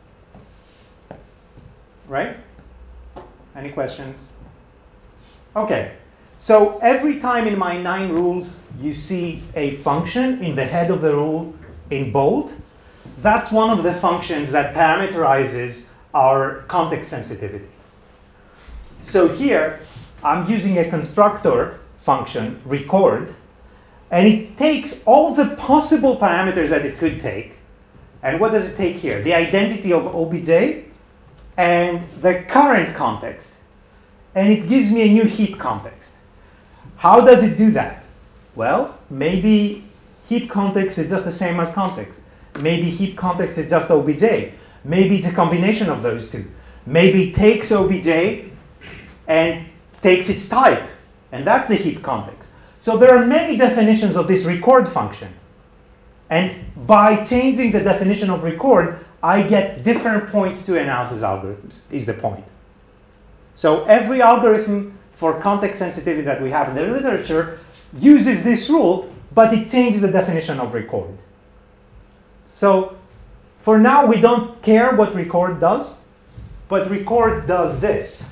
Right? Any questions? Okay. So every time in my 9 rules you see a function in the head of the rule in bold, that's one of the functions that parameterizes our context sensitivity. So here, I'm using a constructor function, record, and it takes all the possible parameters that it could take. And what does it take here? The identity of obj and the current context. And it gives me a new heap context. How does it do that? Well, maybe heap context is just the same as context. Maybe heap context is just obj. Maybe it's a combination of those two. Maybe it takes obj and takes its type, and that's the heap context. So there are many definitions of this record function. And by changing the definition of record, I get different points to analysis algorithms, is the point. So every algorithm for context sensitivity that we have in the literature uses this rule, but it changes the definition of record. So for now, we don't care what record does, but record does this.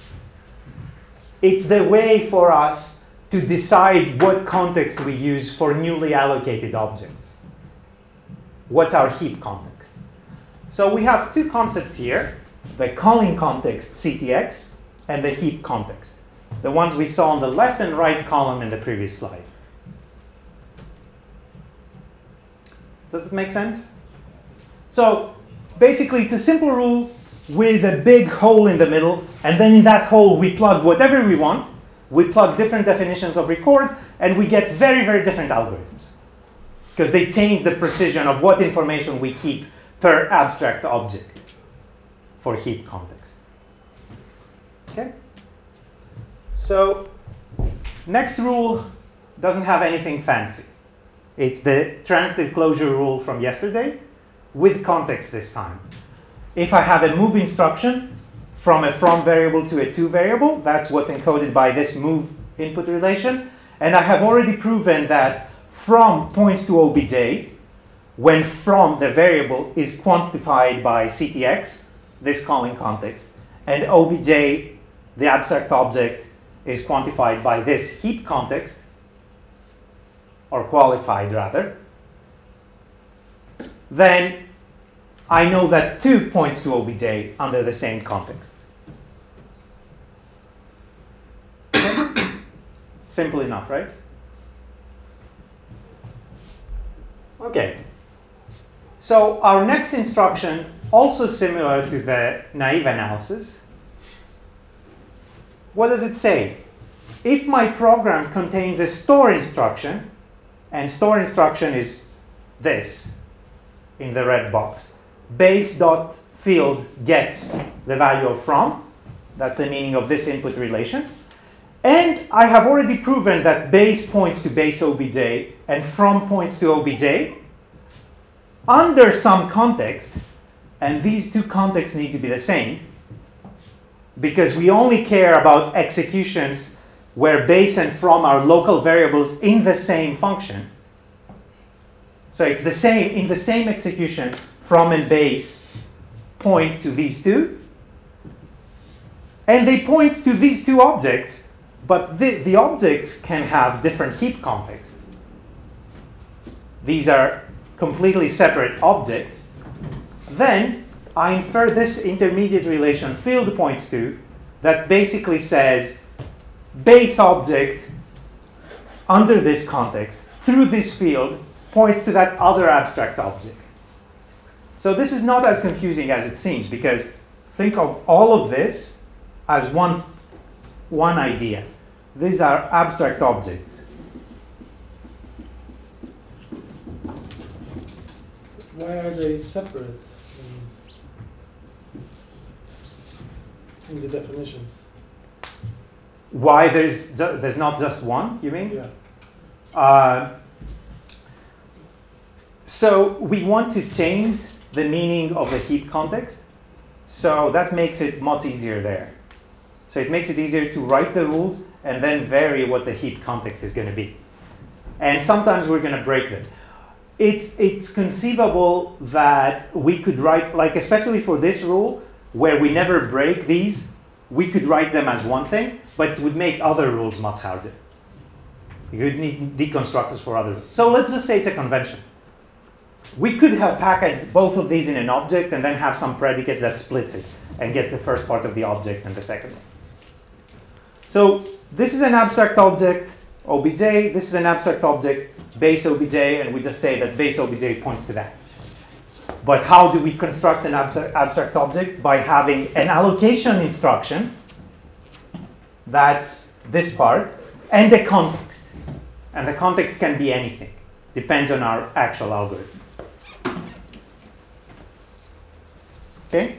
It's the way for us to decide what context we use for newly allocated objects. what's our heap context. So we have two concepts here, the calling context CTX and the heap context, the ones we saw on the left and right column in the previous slide. Does it make sense? So basically, it's a simple rule with a big hole in the middle, and then in that hole we plug whatever we want. We plug different definitions of record, and we get very, very different algorithms, because they change the precision of what information we keep per abstract object for heap context. Okay? So next rule doesn't have anything fancy. It's the transitive closure rule from yesterday with context this time. If I have a move instruction from a from variable to a to variable, that's what's encoded by this move input relation. And I have already proven that from points to obj, when from the variable is quantified by CTX, this calling context, and obj, the abstract object, is quantified by this heap context, or qualified rather, then I know that 2 points to obj under the same context. Simple enough, right? Okay. So our next instruction, also similar to the naive analysis. What does it say? If my program contains a store instruction, and store instruction is this in the red box, base.field gets the value of from, that's the meaning of this input relation. And I have already proven that base points to base obj and from points to obj under some context, and these two contexts need to be the same, because we only care about executions where base and from are local variables in the same function. So it's the same, in the same execution, from and base point to these two. And they point to these two objects, but the objects can have different heap contexts. These are completely separate objects. Then I infer this intermediate relation field points to that basically says base object under this context through this field points to that other abstract object. So this is not as confusing as it seems, because think of all of this as one idea. These are abstract objects. Why are they separate in the definitions? Why there's not just one, you mean? Yeah. So we want to change the meaning of the heap context. So that makes it much easier there. So it makes it easier to write the rules and then vary what the heap context is going to be. And sometimes we're going to break them. It's conceivable that we could write, like especially for this rule, where we never break these, we could write them as one thing, but it would make other rules much harder. You would need deconstructors for other rules. So let's just say it's a convention. We could have packaged both of these in an object and then have some predicate that splits it and gets the first part of the object and the second one. So this is an abstract object, obj. This is an abstract object, base obj, and we just say that base obj points to that. But how do we construct an abstract object? By having an allocation instruction, that's this part, and a context. And the context can be anything. Depends on our actual algorithm. Okay?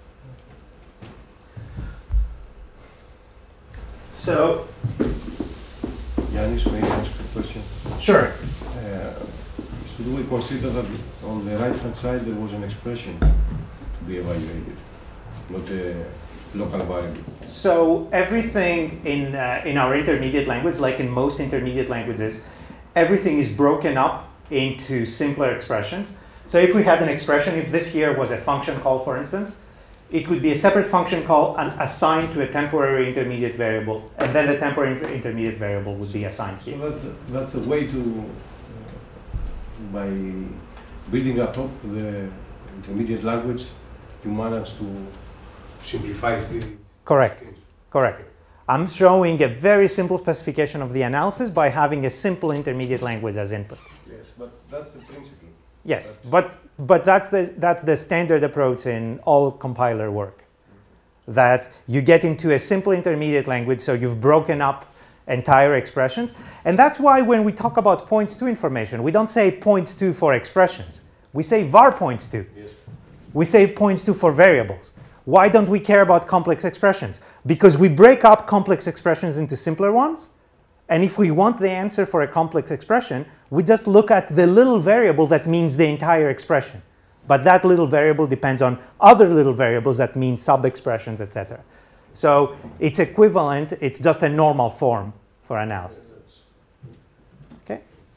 So, Yannis, may I ask a question? Sure. Should we consider that on the right-hand side there was an expression to be evaluated, not a local variable? So everything in our intermediate language, like in most intermediate languages, everything is broken up into simpler expressions. So if we had an expression, if this here was a function call, for instance, it would be a separate function call and assigned to a temporary intermediate variable, and then the temporary intermediate variable would be assigned here. So that's a way to, by building atop the intermediate language, you manage to simplify the Correct. things. Correct. I'm showing a very simple specification of the analysis by having a simple intermediate language as input. Yes, but that's the principle. Yes, but that's the standard approach in all compiler work. That you get into a simple intermediate language, so you've broken up entire expressions. And that's why when we talk about points to information, we don't say points to for expressions. We say var points to. Yes. We say points to for variables. Why don't we care about complex expressions? Because we break up complex expressions into simpler ones. And if we want the answer for a complex expression, we just look at the little variable that means the entire expression. But that little variable depends on other little variables that mean sub-expressions, etc. So it's equivalent. It's just a normal form for analysis. Okay.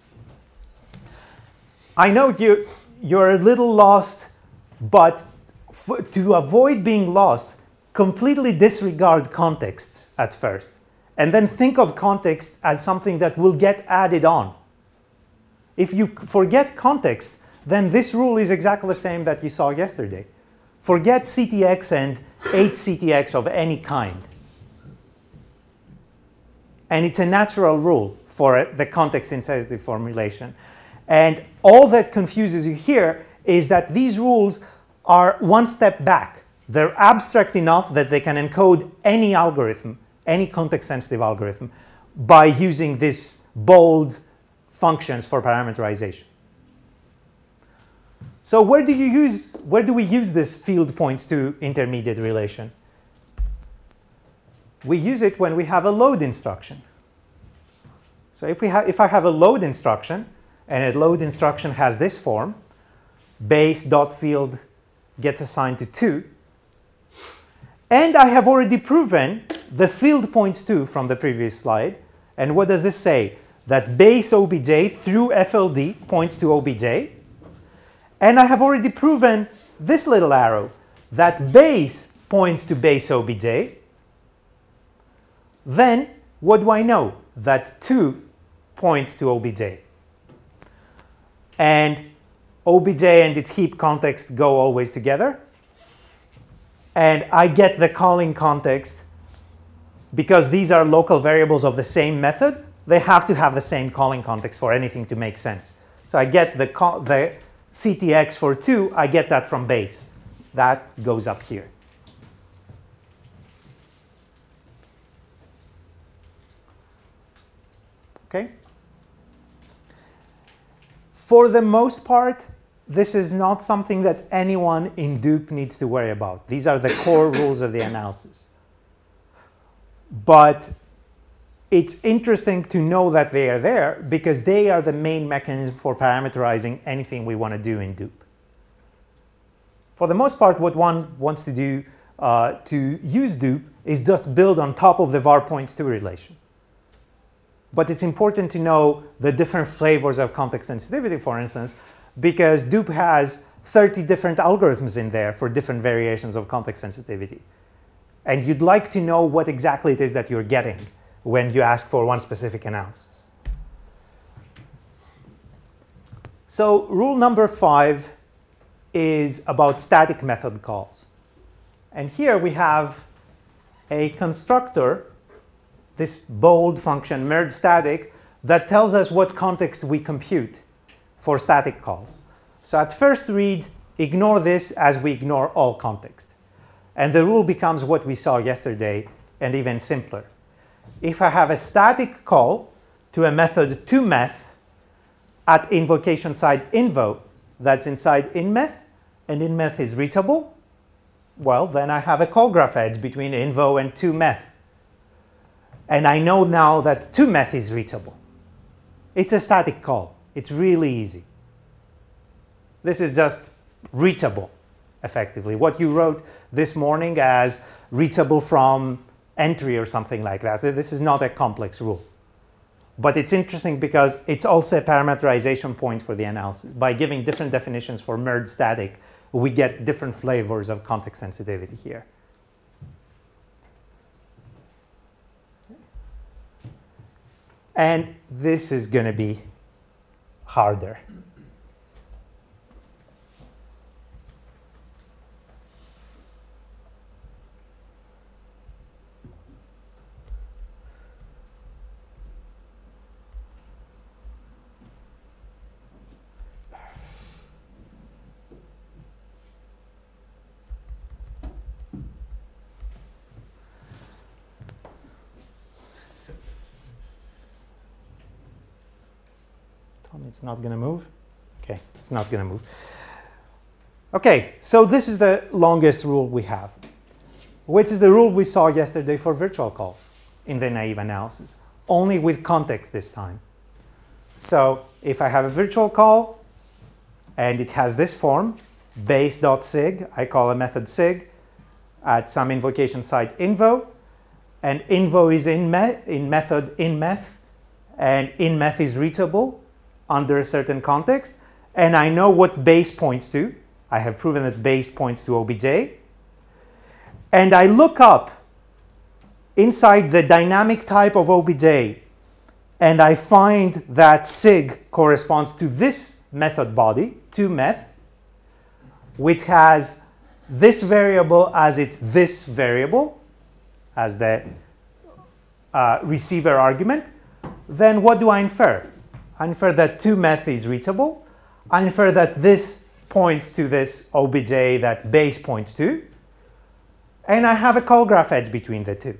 I know you're a little lost, but to avoid being lost, completely disregard contexts at first. And then think of context as something that will get added on. If you forget context, then this rule is exactly the same that you saw yesterday. Forget CTX and 8 CTX of any kind. And it's a natural rule for the context-insensitive formulation. And all that confuses you here is that these rules are one step back. They're abstract enough that they can encode any algorithm, any context-sensitive algorithm, by using these bold functions for parameterization. So where do we use this field points to intermediate relation? We use it when we have a load instruction. So if I have a load instruction, and a load instruction has this form, base.field gets assigned to 2, and I have already proven the field points to from the previous slide. And what does this say? That base obj through FLD points to obj. And I have already proven this little arrow, that base points to base obj. Then what do I know? That 2 points to obj. And obj and its heap context go always together. And I get the calling context because these are local variables of the same method. They have to have the same calling context for anything to make sense. So I get the CTX for 2, I get that from base. That goes up here. Okay? For the most part, this is not something that anyone in Dup needs to worry about. These are the core rules of the analysis. But it's interesting to know that they are there because they are the main mechanism for parameterizing anything we want to do in Dup. For the most part, what one wants to do to use Dup is just build on top of the var points to relation. But it's important to know the different flavors of context sensitivity, for instance, because Dup has 30 different algorithms in there for different variations of context sensitivity. And you'd like to know what exactly it is that you're getting when you ask for one specific analysis. So rule number 5 is about static method calls. And here we have a constructor, this bold function, merge static, that tells us what context we compute for static calls. So at first read, ignore this as we ignore all context. And the rule becomes what we saw yesterday and even simpler. If I have a static call to a method toMeth at invocation side invo that's inside inMeth, and inMeth is reachable, well, then I have a call graph edge between invo and toMeth. And I know now that toMeth is reachable. It's a static call. It's really easy. This is just reachable, effectively. What you wrote this morning as reachable from entry or something like that. So this is not a complex rule. But it's interesting because it's also a parameterization point for the analysis. By giving different definitions for merge static, we get different flavors of context sensitivity here. And this is going to be harder. It's not going to move. Okay, it's not going to move. Okay, so this is the longest rule we have, which is the rule we saw yesterday for virtual calls in the naive analysis, only with context this time. So if I have a virtual call and it has this form, base.sig, I call a method sig at some invocation site invo, and invo is in method inmeth, and inmeth is reachable under a certain context, and I know what base points to. I have proven that base points to obj, and I look up inside the dynamic type of obj, and I find that sig corresponds to this method body, toMeth, which has this variable as its this variable, as the receiver argument. Then what do I infer? I infer that toMeth is reachable. I infer that this points to this obj that base points to. And I have a call graph edge between the two.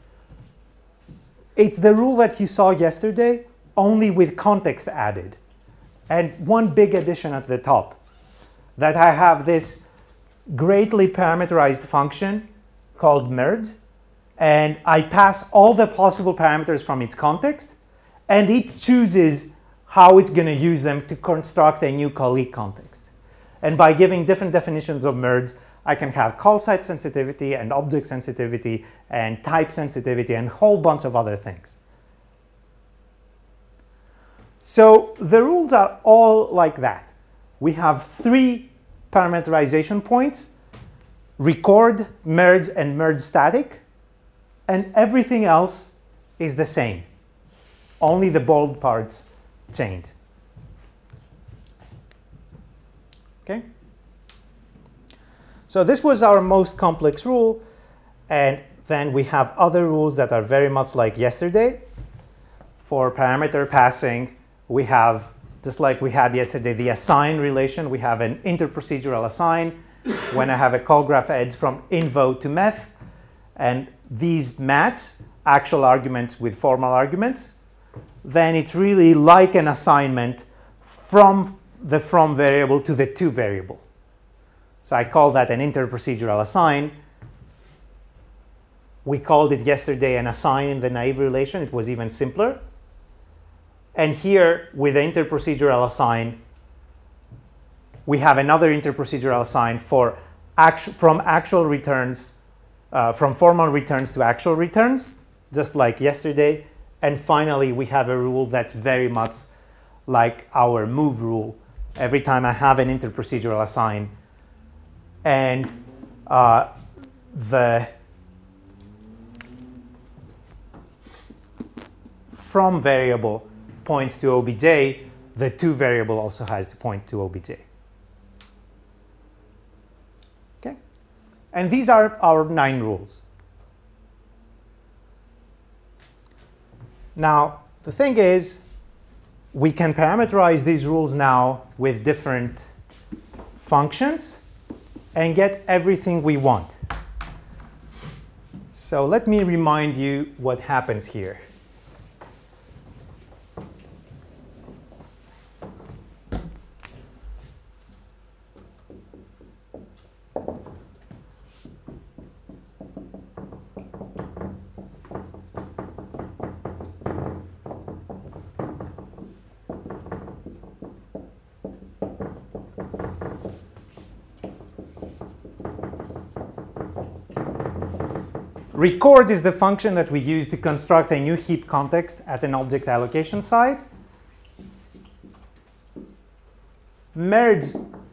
It's the rule that you saw yesterday, only with context added. And one big addition at the top, that I have this greatly parameterized function called merge, and I pass all the possible parameters from its context, and it chooses how it's going to use them to construct a new colleague context. And by giving different definitions of merge, I can have call site sensitivity and object sensitivity and type sensitivity and a whole bunch of other things. So the rules are all like that. We have 3 parameterization points: record, merge, and merge static. And everything else is the same. Only the bold parts change. Okay? So this was our most complex rule. And then we have other rules that are very much like yesterday. For parameter passing, we have, just like we had yesterday, the assign relation. We have an interprocedural assign when I have a call graph edge from invo to meth. And these match actual arguments with formal arguments. Then it's really like an assignment from the from variable to the to variable. So I call that an interprocedural assign. We called it yesterday an assign in the naive relation. It was even simpler. And here, with the interprocedural assign, we have another interprocedural assign for from actual returns, from formal returns to actual returns, just like yesterday. And finally, we have a rule that's very much like our move rule. Every time I have an interprocedural assign, and the from variable points to obj, the to variable also has to point to obj. Okay? And these are our 9 rules. Now, the thing is, we can parameterize these rules now with different functions and get everything we want. So let me remind you what happens here. Record is the function that we use to construct a new heap context at an object allocation site. Merge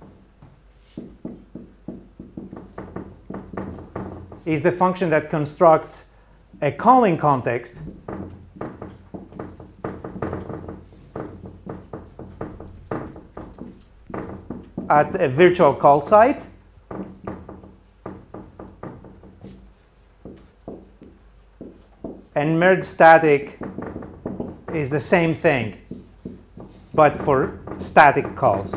is the function that constructs a calling context at a virtual call site. And merge static is the same thing, but for static calls.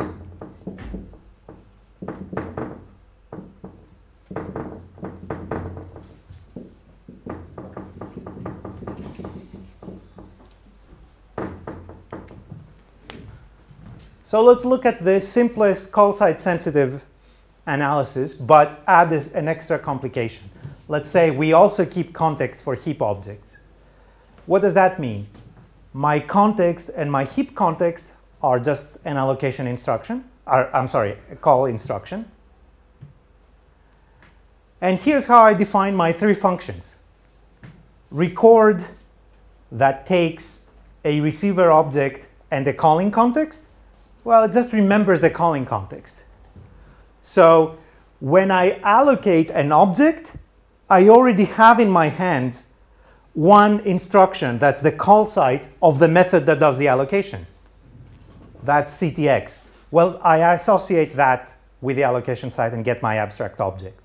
So let's look at the simplest call site sensitive analysis, but add an extra complication. Let's say we also keep context for heap objects. What does that mean? My context and my heap context are just an allocation instruction, I'm sorry, a call instruction. And here's how I define my three functions. Record that takes a receiver object and a calling context. Well, it just remembers the calling context. So when I allocate an object, I already have in my hands one instruction that's the call site of the method that does the allocation. That's CTX. Well, I associate that with the allocation site and get my abstract object.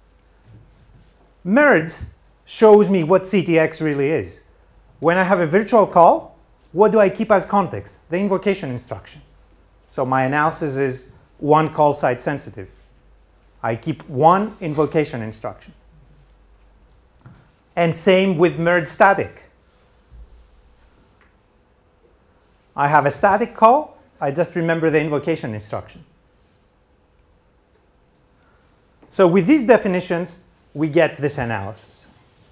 Merge shows me what CTX really is. When I have a virtual call, what do I keep as context? The invocation instruction. So my analysis is one call site sensitive. I keep one invocation instruction. And same with merge static. I have a static call. I just remember the invocation instruction. So with these definitions, we get this analysis.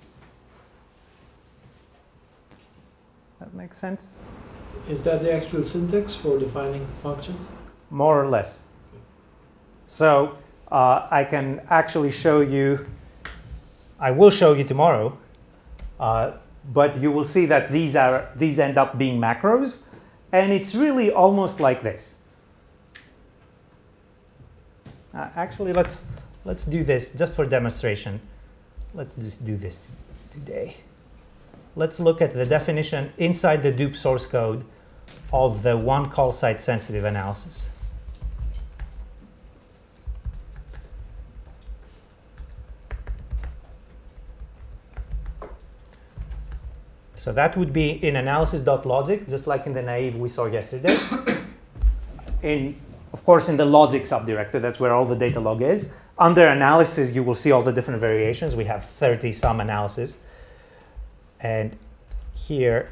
That makes sense? Is that the actual syntax for defining functions? More or less. So I can actually show you, I will show you tomorrow, but you will see that these end up being macros, and it's really almost like this. Actually, let's do this just for demonstration. Let's just do this today. Let's look at the definition inside the dupe source code of the one call site sensitive analysis. So that would be in analysis.logic, just like in the naive we saw yesterday. Of course, in the logic subdirectory, that's where all the data log is. Under analysis, you will see all the different variations. We have 30 some analysis. And here,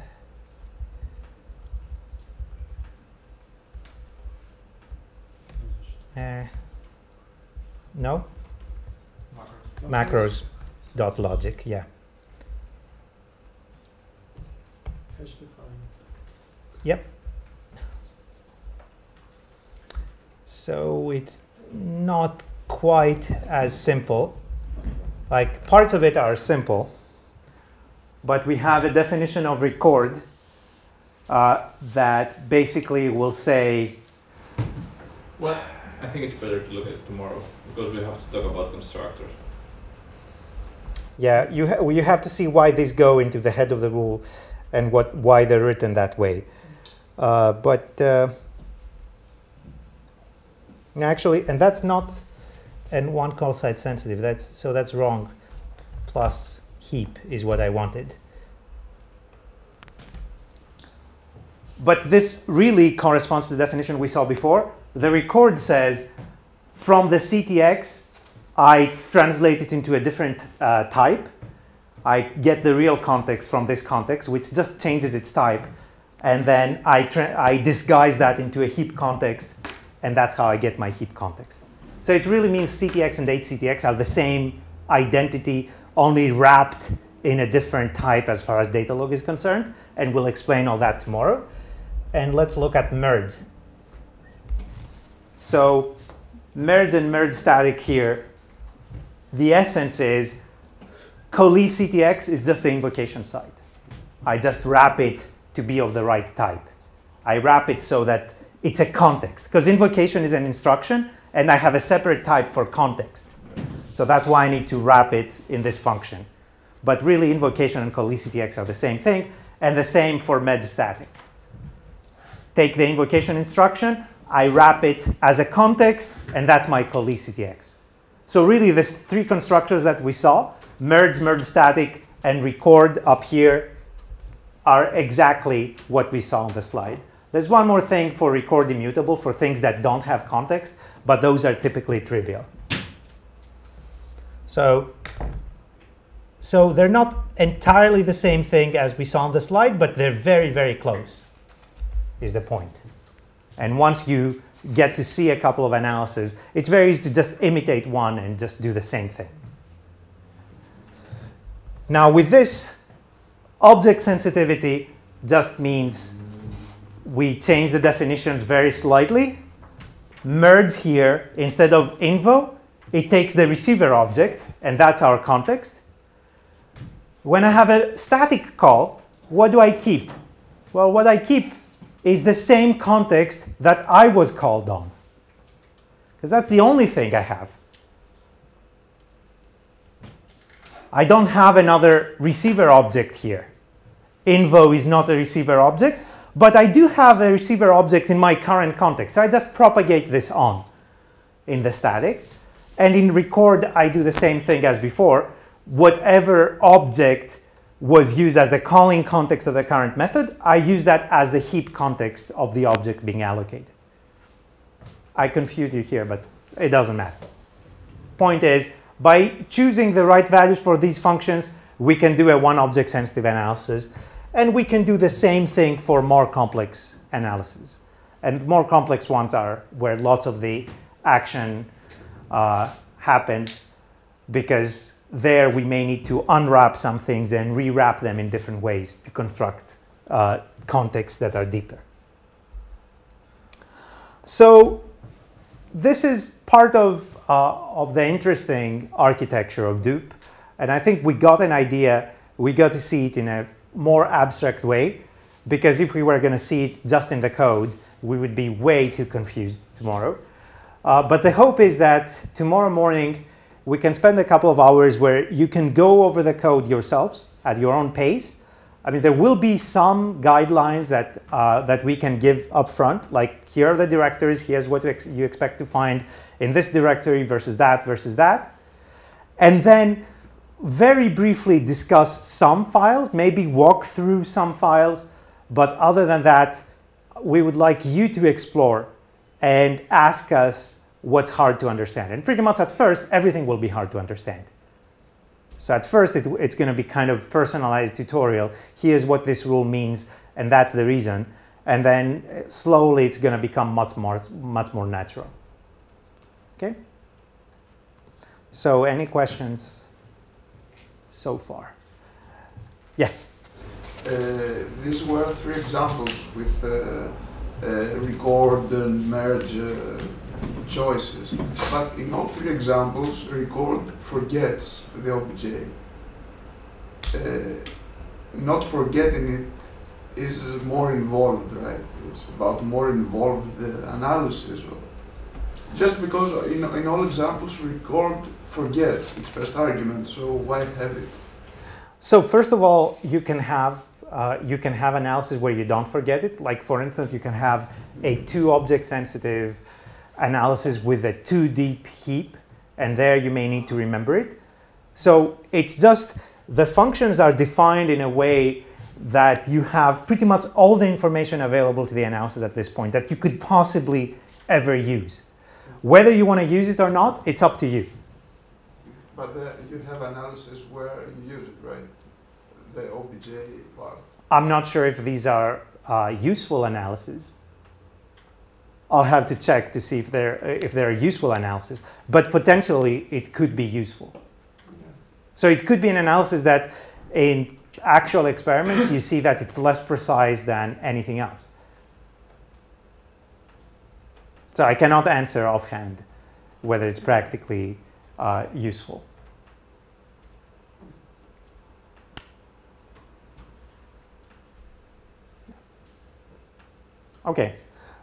no? Macros.logic, yeah. Hash defined. Yep. So it's not quite as simple. Like parts of it are simple, but we have a definition of record that basically will say. Well, I think it's better to look at it tomorrow because we have to talk about constructors. Yeah, you have to see why these go into the head of the rule and why they're written that way. Actually, and that's not an one call site sensitive. That's wrong. Plus heap is what I wanted. But this really corresponds to the definition we saw before. The record says, from the CTX, I translate it into a different type. I get the real context from this context, which just changes its type. And then I disguise that into a heap context, and that's how I get my heap context. So it really means CTX and HCTX are the same identity, only wrapped in a different type as far as data log is concerned. And we'll explain all that tomorrow. And let's look at merge. So merge and merge static here, the essence is Colee CTX is just the invocation site. I just wrap it to be of the right type. I wrap it so that it's a context, because invocation is an instruction, and I have a separate type for context. So that's why I need to wrap it in this function. But really, invocation and Colee CTX are the same thing, and the same for merge static. Take the invocation instruction, I wrap it as a context, and that's my Colee CTX. So really, these three constructors that we saw, merge, merge static, and record up here, are exactly what we saw on the slide. There's one more thing for record immutable for things that don't have context, but those are typically trivial. So they're not entirely the same thing as we saw on the slide, but they're very, very close, is the point. And once you get to see a couple of analyses, it's very easy to just imitate one and just do the same thing. Now with this, object sensitivity just means we change the definitions very slightly. Merge here, instead of invo, it takes the receiver object, and that's our context. When I have a static call, what do I keep? Well, what I keep is the same context that I was called on, because that's the only thing I have. I don't have another receiver object here. Invo is not a receiver object, but I do have a receiver object in my current context. So I just propagate this on in the static. And in record, I do the same thing as before. Whatever object was used as the calling context of the current method, I use that as the heap context of the object being allocated. I confused you here, but it doesn't matter. Point is, by choosing the right values for these functions, we can do a one-object sensitive analysis. And we can do the same thing for more complex analysis. And more complex ones are where lots of the action happens, because there we may need to unwrap some things and rewrap them in different ways to construct contexts that are deeper. So this is part of the interesting architecture of Dup. And I think we got an idea, we got to see it in a more abstract way, because if we were going to see it just in the code, we would be way too confused tomorrow. But the hope is that tomorrow morning, we can spend a couple of hours where you can go over the code yourselves at your own pace. I mean, there will be some guidelines that, that we can give up front, like here are the directories, here's what you expect to find in this directory versus that versus that. And then very briefly discuss some files, maybe walk through some files. But other than that, we would like you to explore and ask us what's hard to understand. And pretty much at first, everything will be hard to understand. So at first, it's going to be kind of personalized tutorial. Here's what this rule means, and that's the reason. And then slowly, it's going to become much more natural. Okay? So any questions so far? Yeah? These were 3 examples with record and merge choices. But in all 3 examples, record forgets the OBJ. Not forgetting it is more involved, right? It's about more involved analysis. Just because in all examples, record forgets its first argument, so why have it? So first of all, you can have analysis where you don't forget it. Like for instance, you can have a 2-object sensitive analysis with a 2-deep heap, and there you may need to remember it. So it's just the functions are defined in a way that you have pretty much all the information available to the analysis at this point that you could possibly ever use. Whether you want to use it or not, it's up to you. But you have analysis where you use it, right? The OBJ part. I'm not sure if these are useful analyses. I'll have to check to see if they're useful analysis, but potentially it could be useful. So it could be an analysis that in actual experiments you see that it's less precise than anything else. So I cannot answer offhand whether it's practically useful. Okay.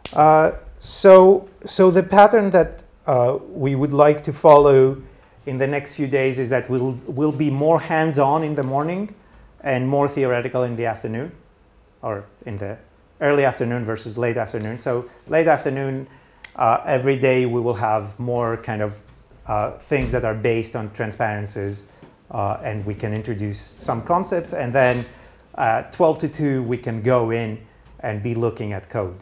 So the pattern that we would like to follow in the next few days is that we'll be more hands-on in the morning and more theoretical in the afternoon, or in the early afternoon versus late afternoon. So late afternoon, every day we will have more kind of things that are based on transparencies, and we can introduce some concepts. And then 12 to 2, we can go in and be looking at code.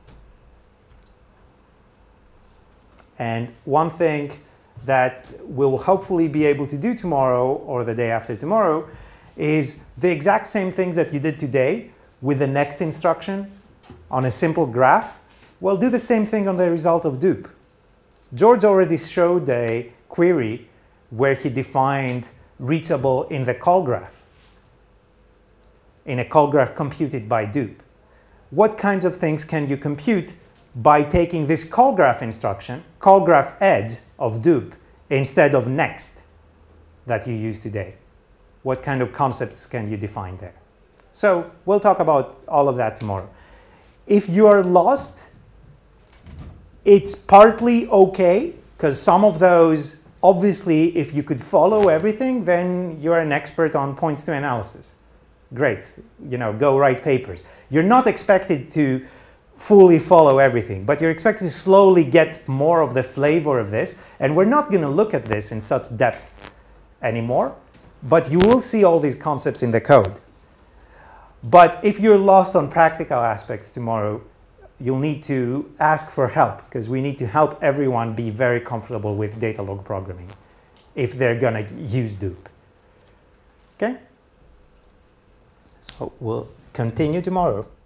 And one thing that we'll hopefully be able to do tomorrow or the day after tomorrow is the exact same things that you did today with the next instruction on a simple graph. Well, do the same thing on the result of dupe. George already showed a query where he defined reachable in the call graph, in a call graph computed by dupe. What kinds of things can you compute by taking this call graph instruction, call graph edge of dupe, instead of next that you use today? What kind of concepts can you define there? So we'll talk about all of that tomorrow. If you are lost, it's partly okay, because some of those, obviously, if you could follow everything, then you're an expert on points to analysis. Great, you know, go write papers. You're not expected to fully follow everything, but you're expected to slowly get more of the flavor of this, and we're not going to look at this in such depth anymore, but you will see all these concepts in the code. But if you're lost on practical aspects tomorrow, you'll need to ask for help, because we need to help everyone be very comfortable with data log programming if they're going to use dupe. Okay? So we'll continue tomorrow.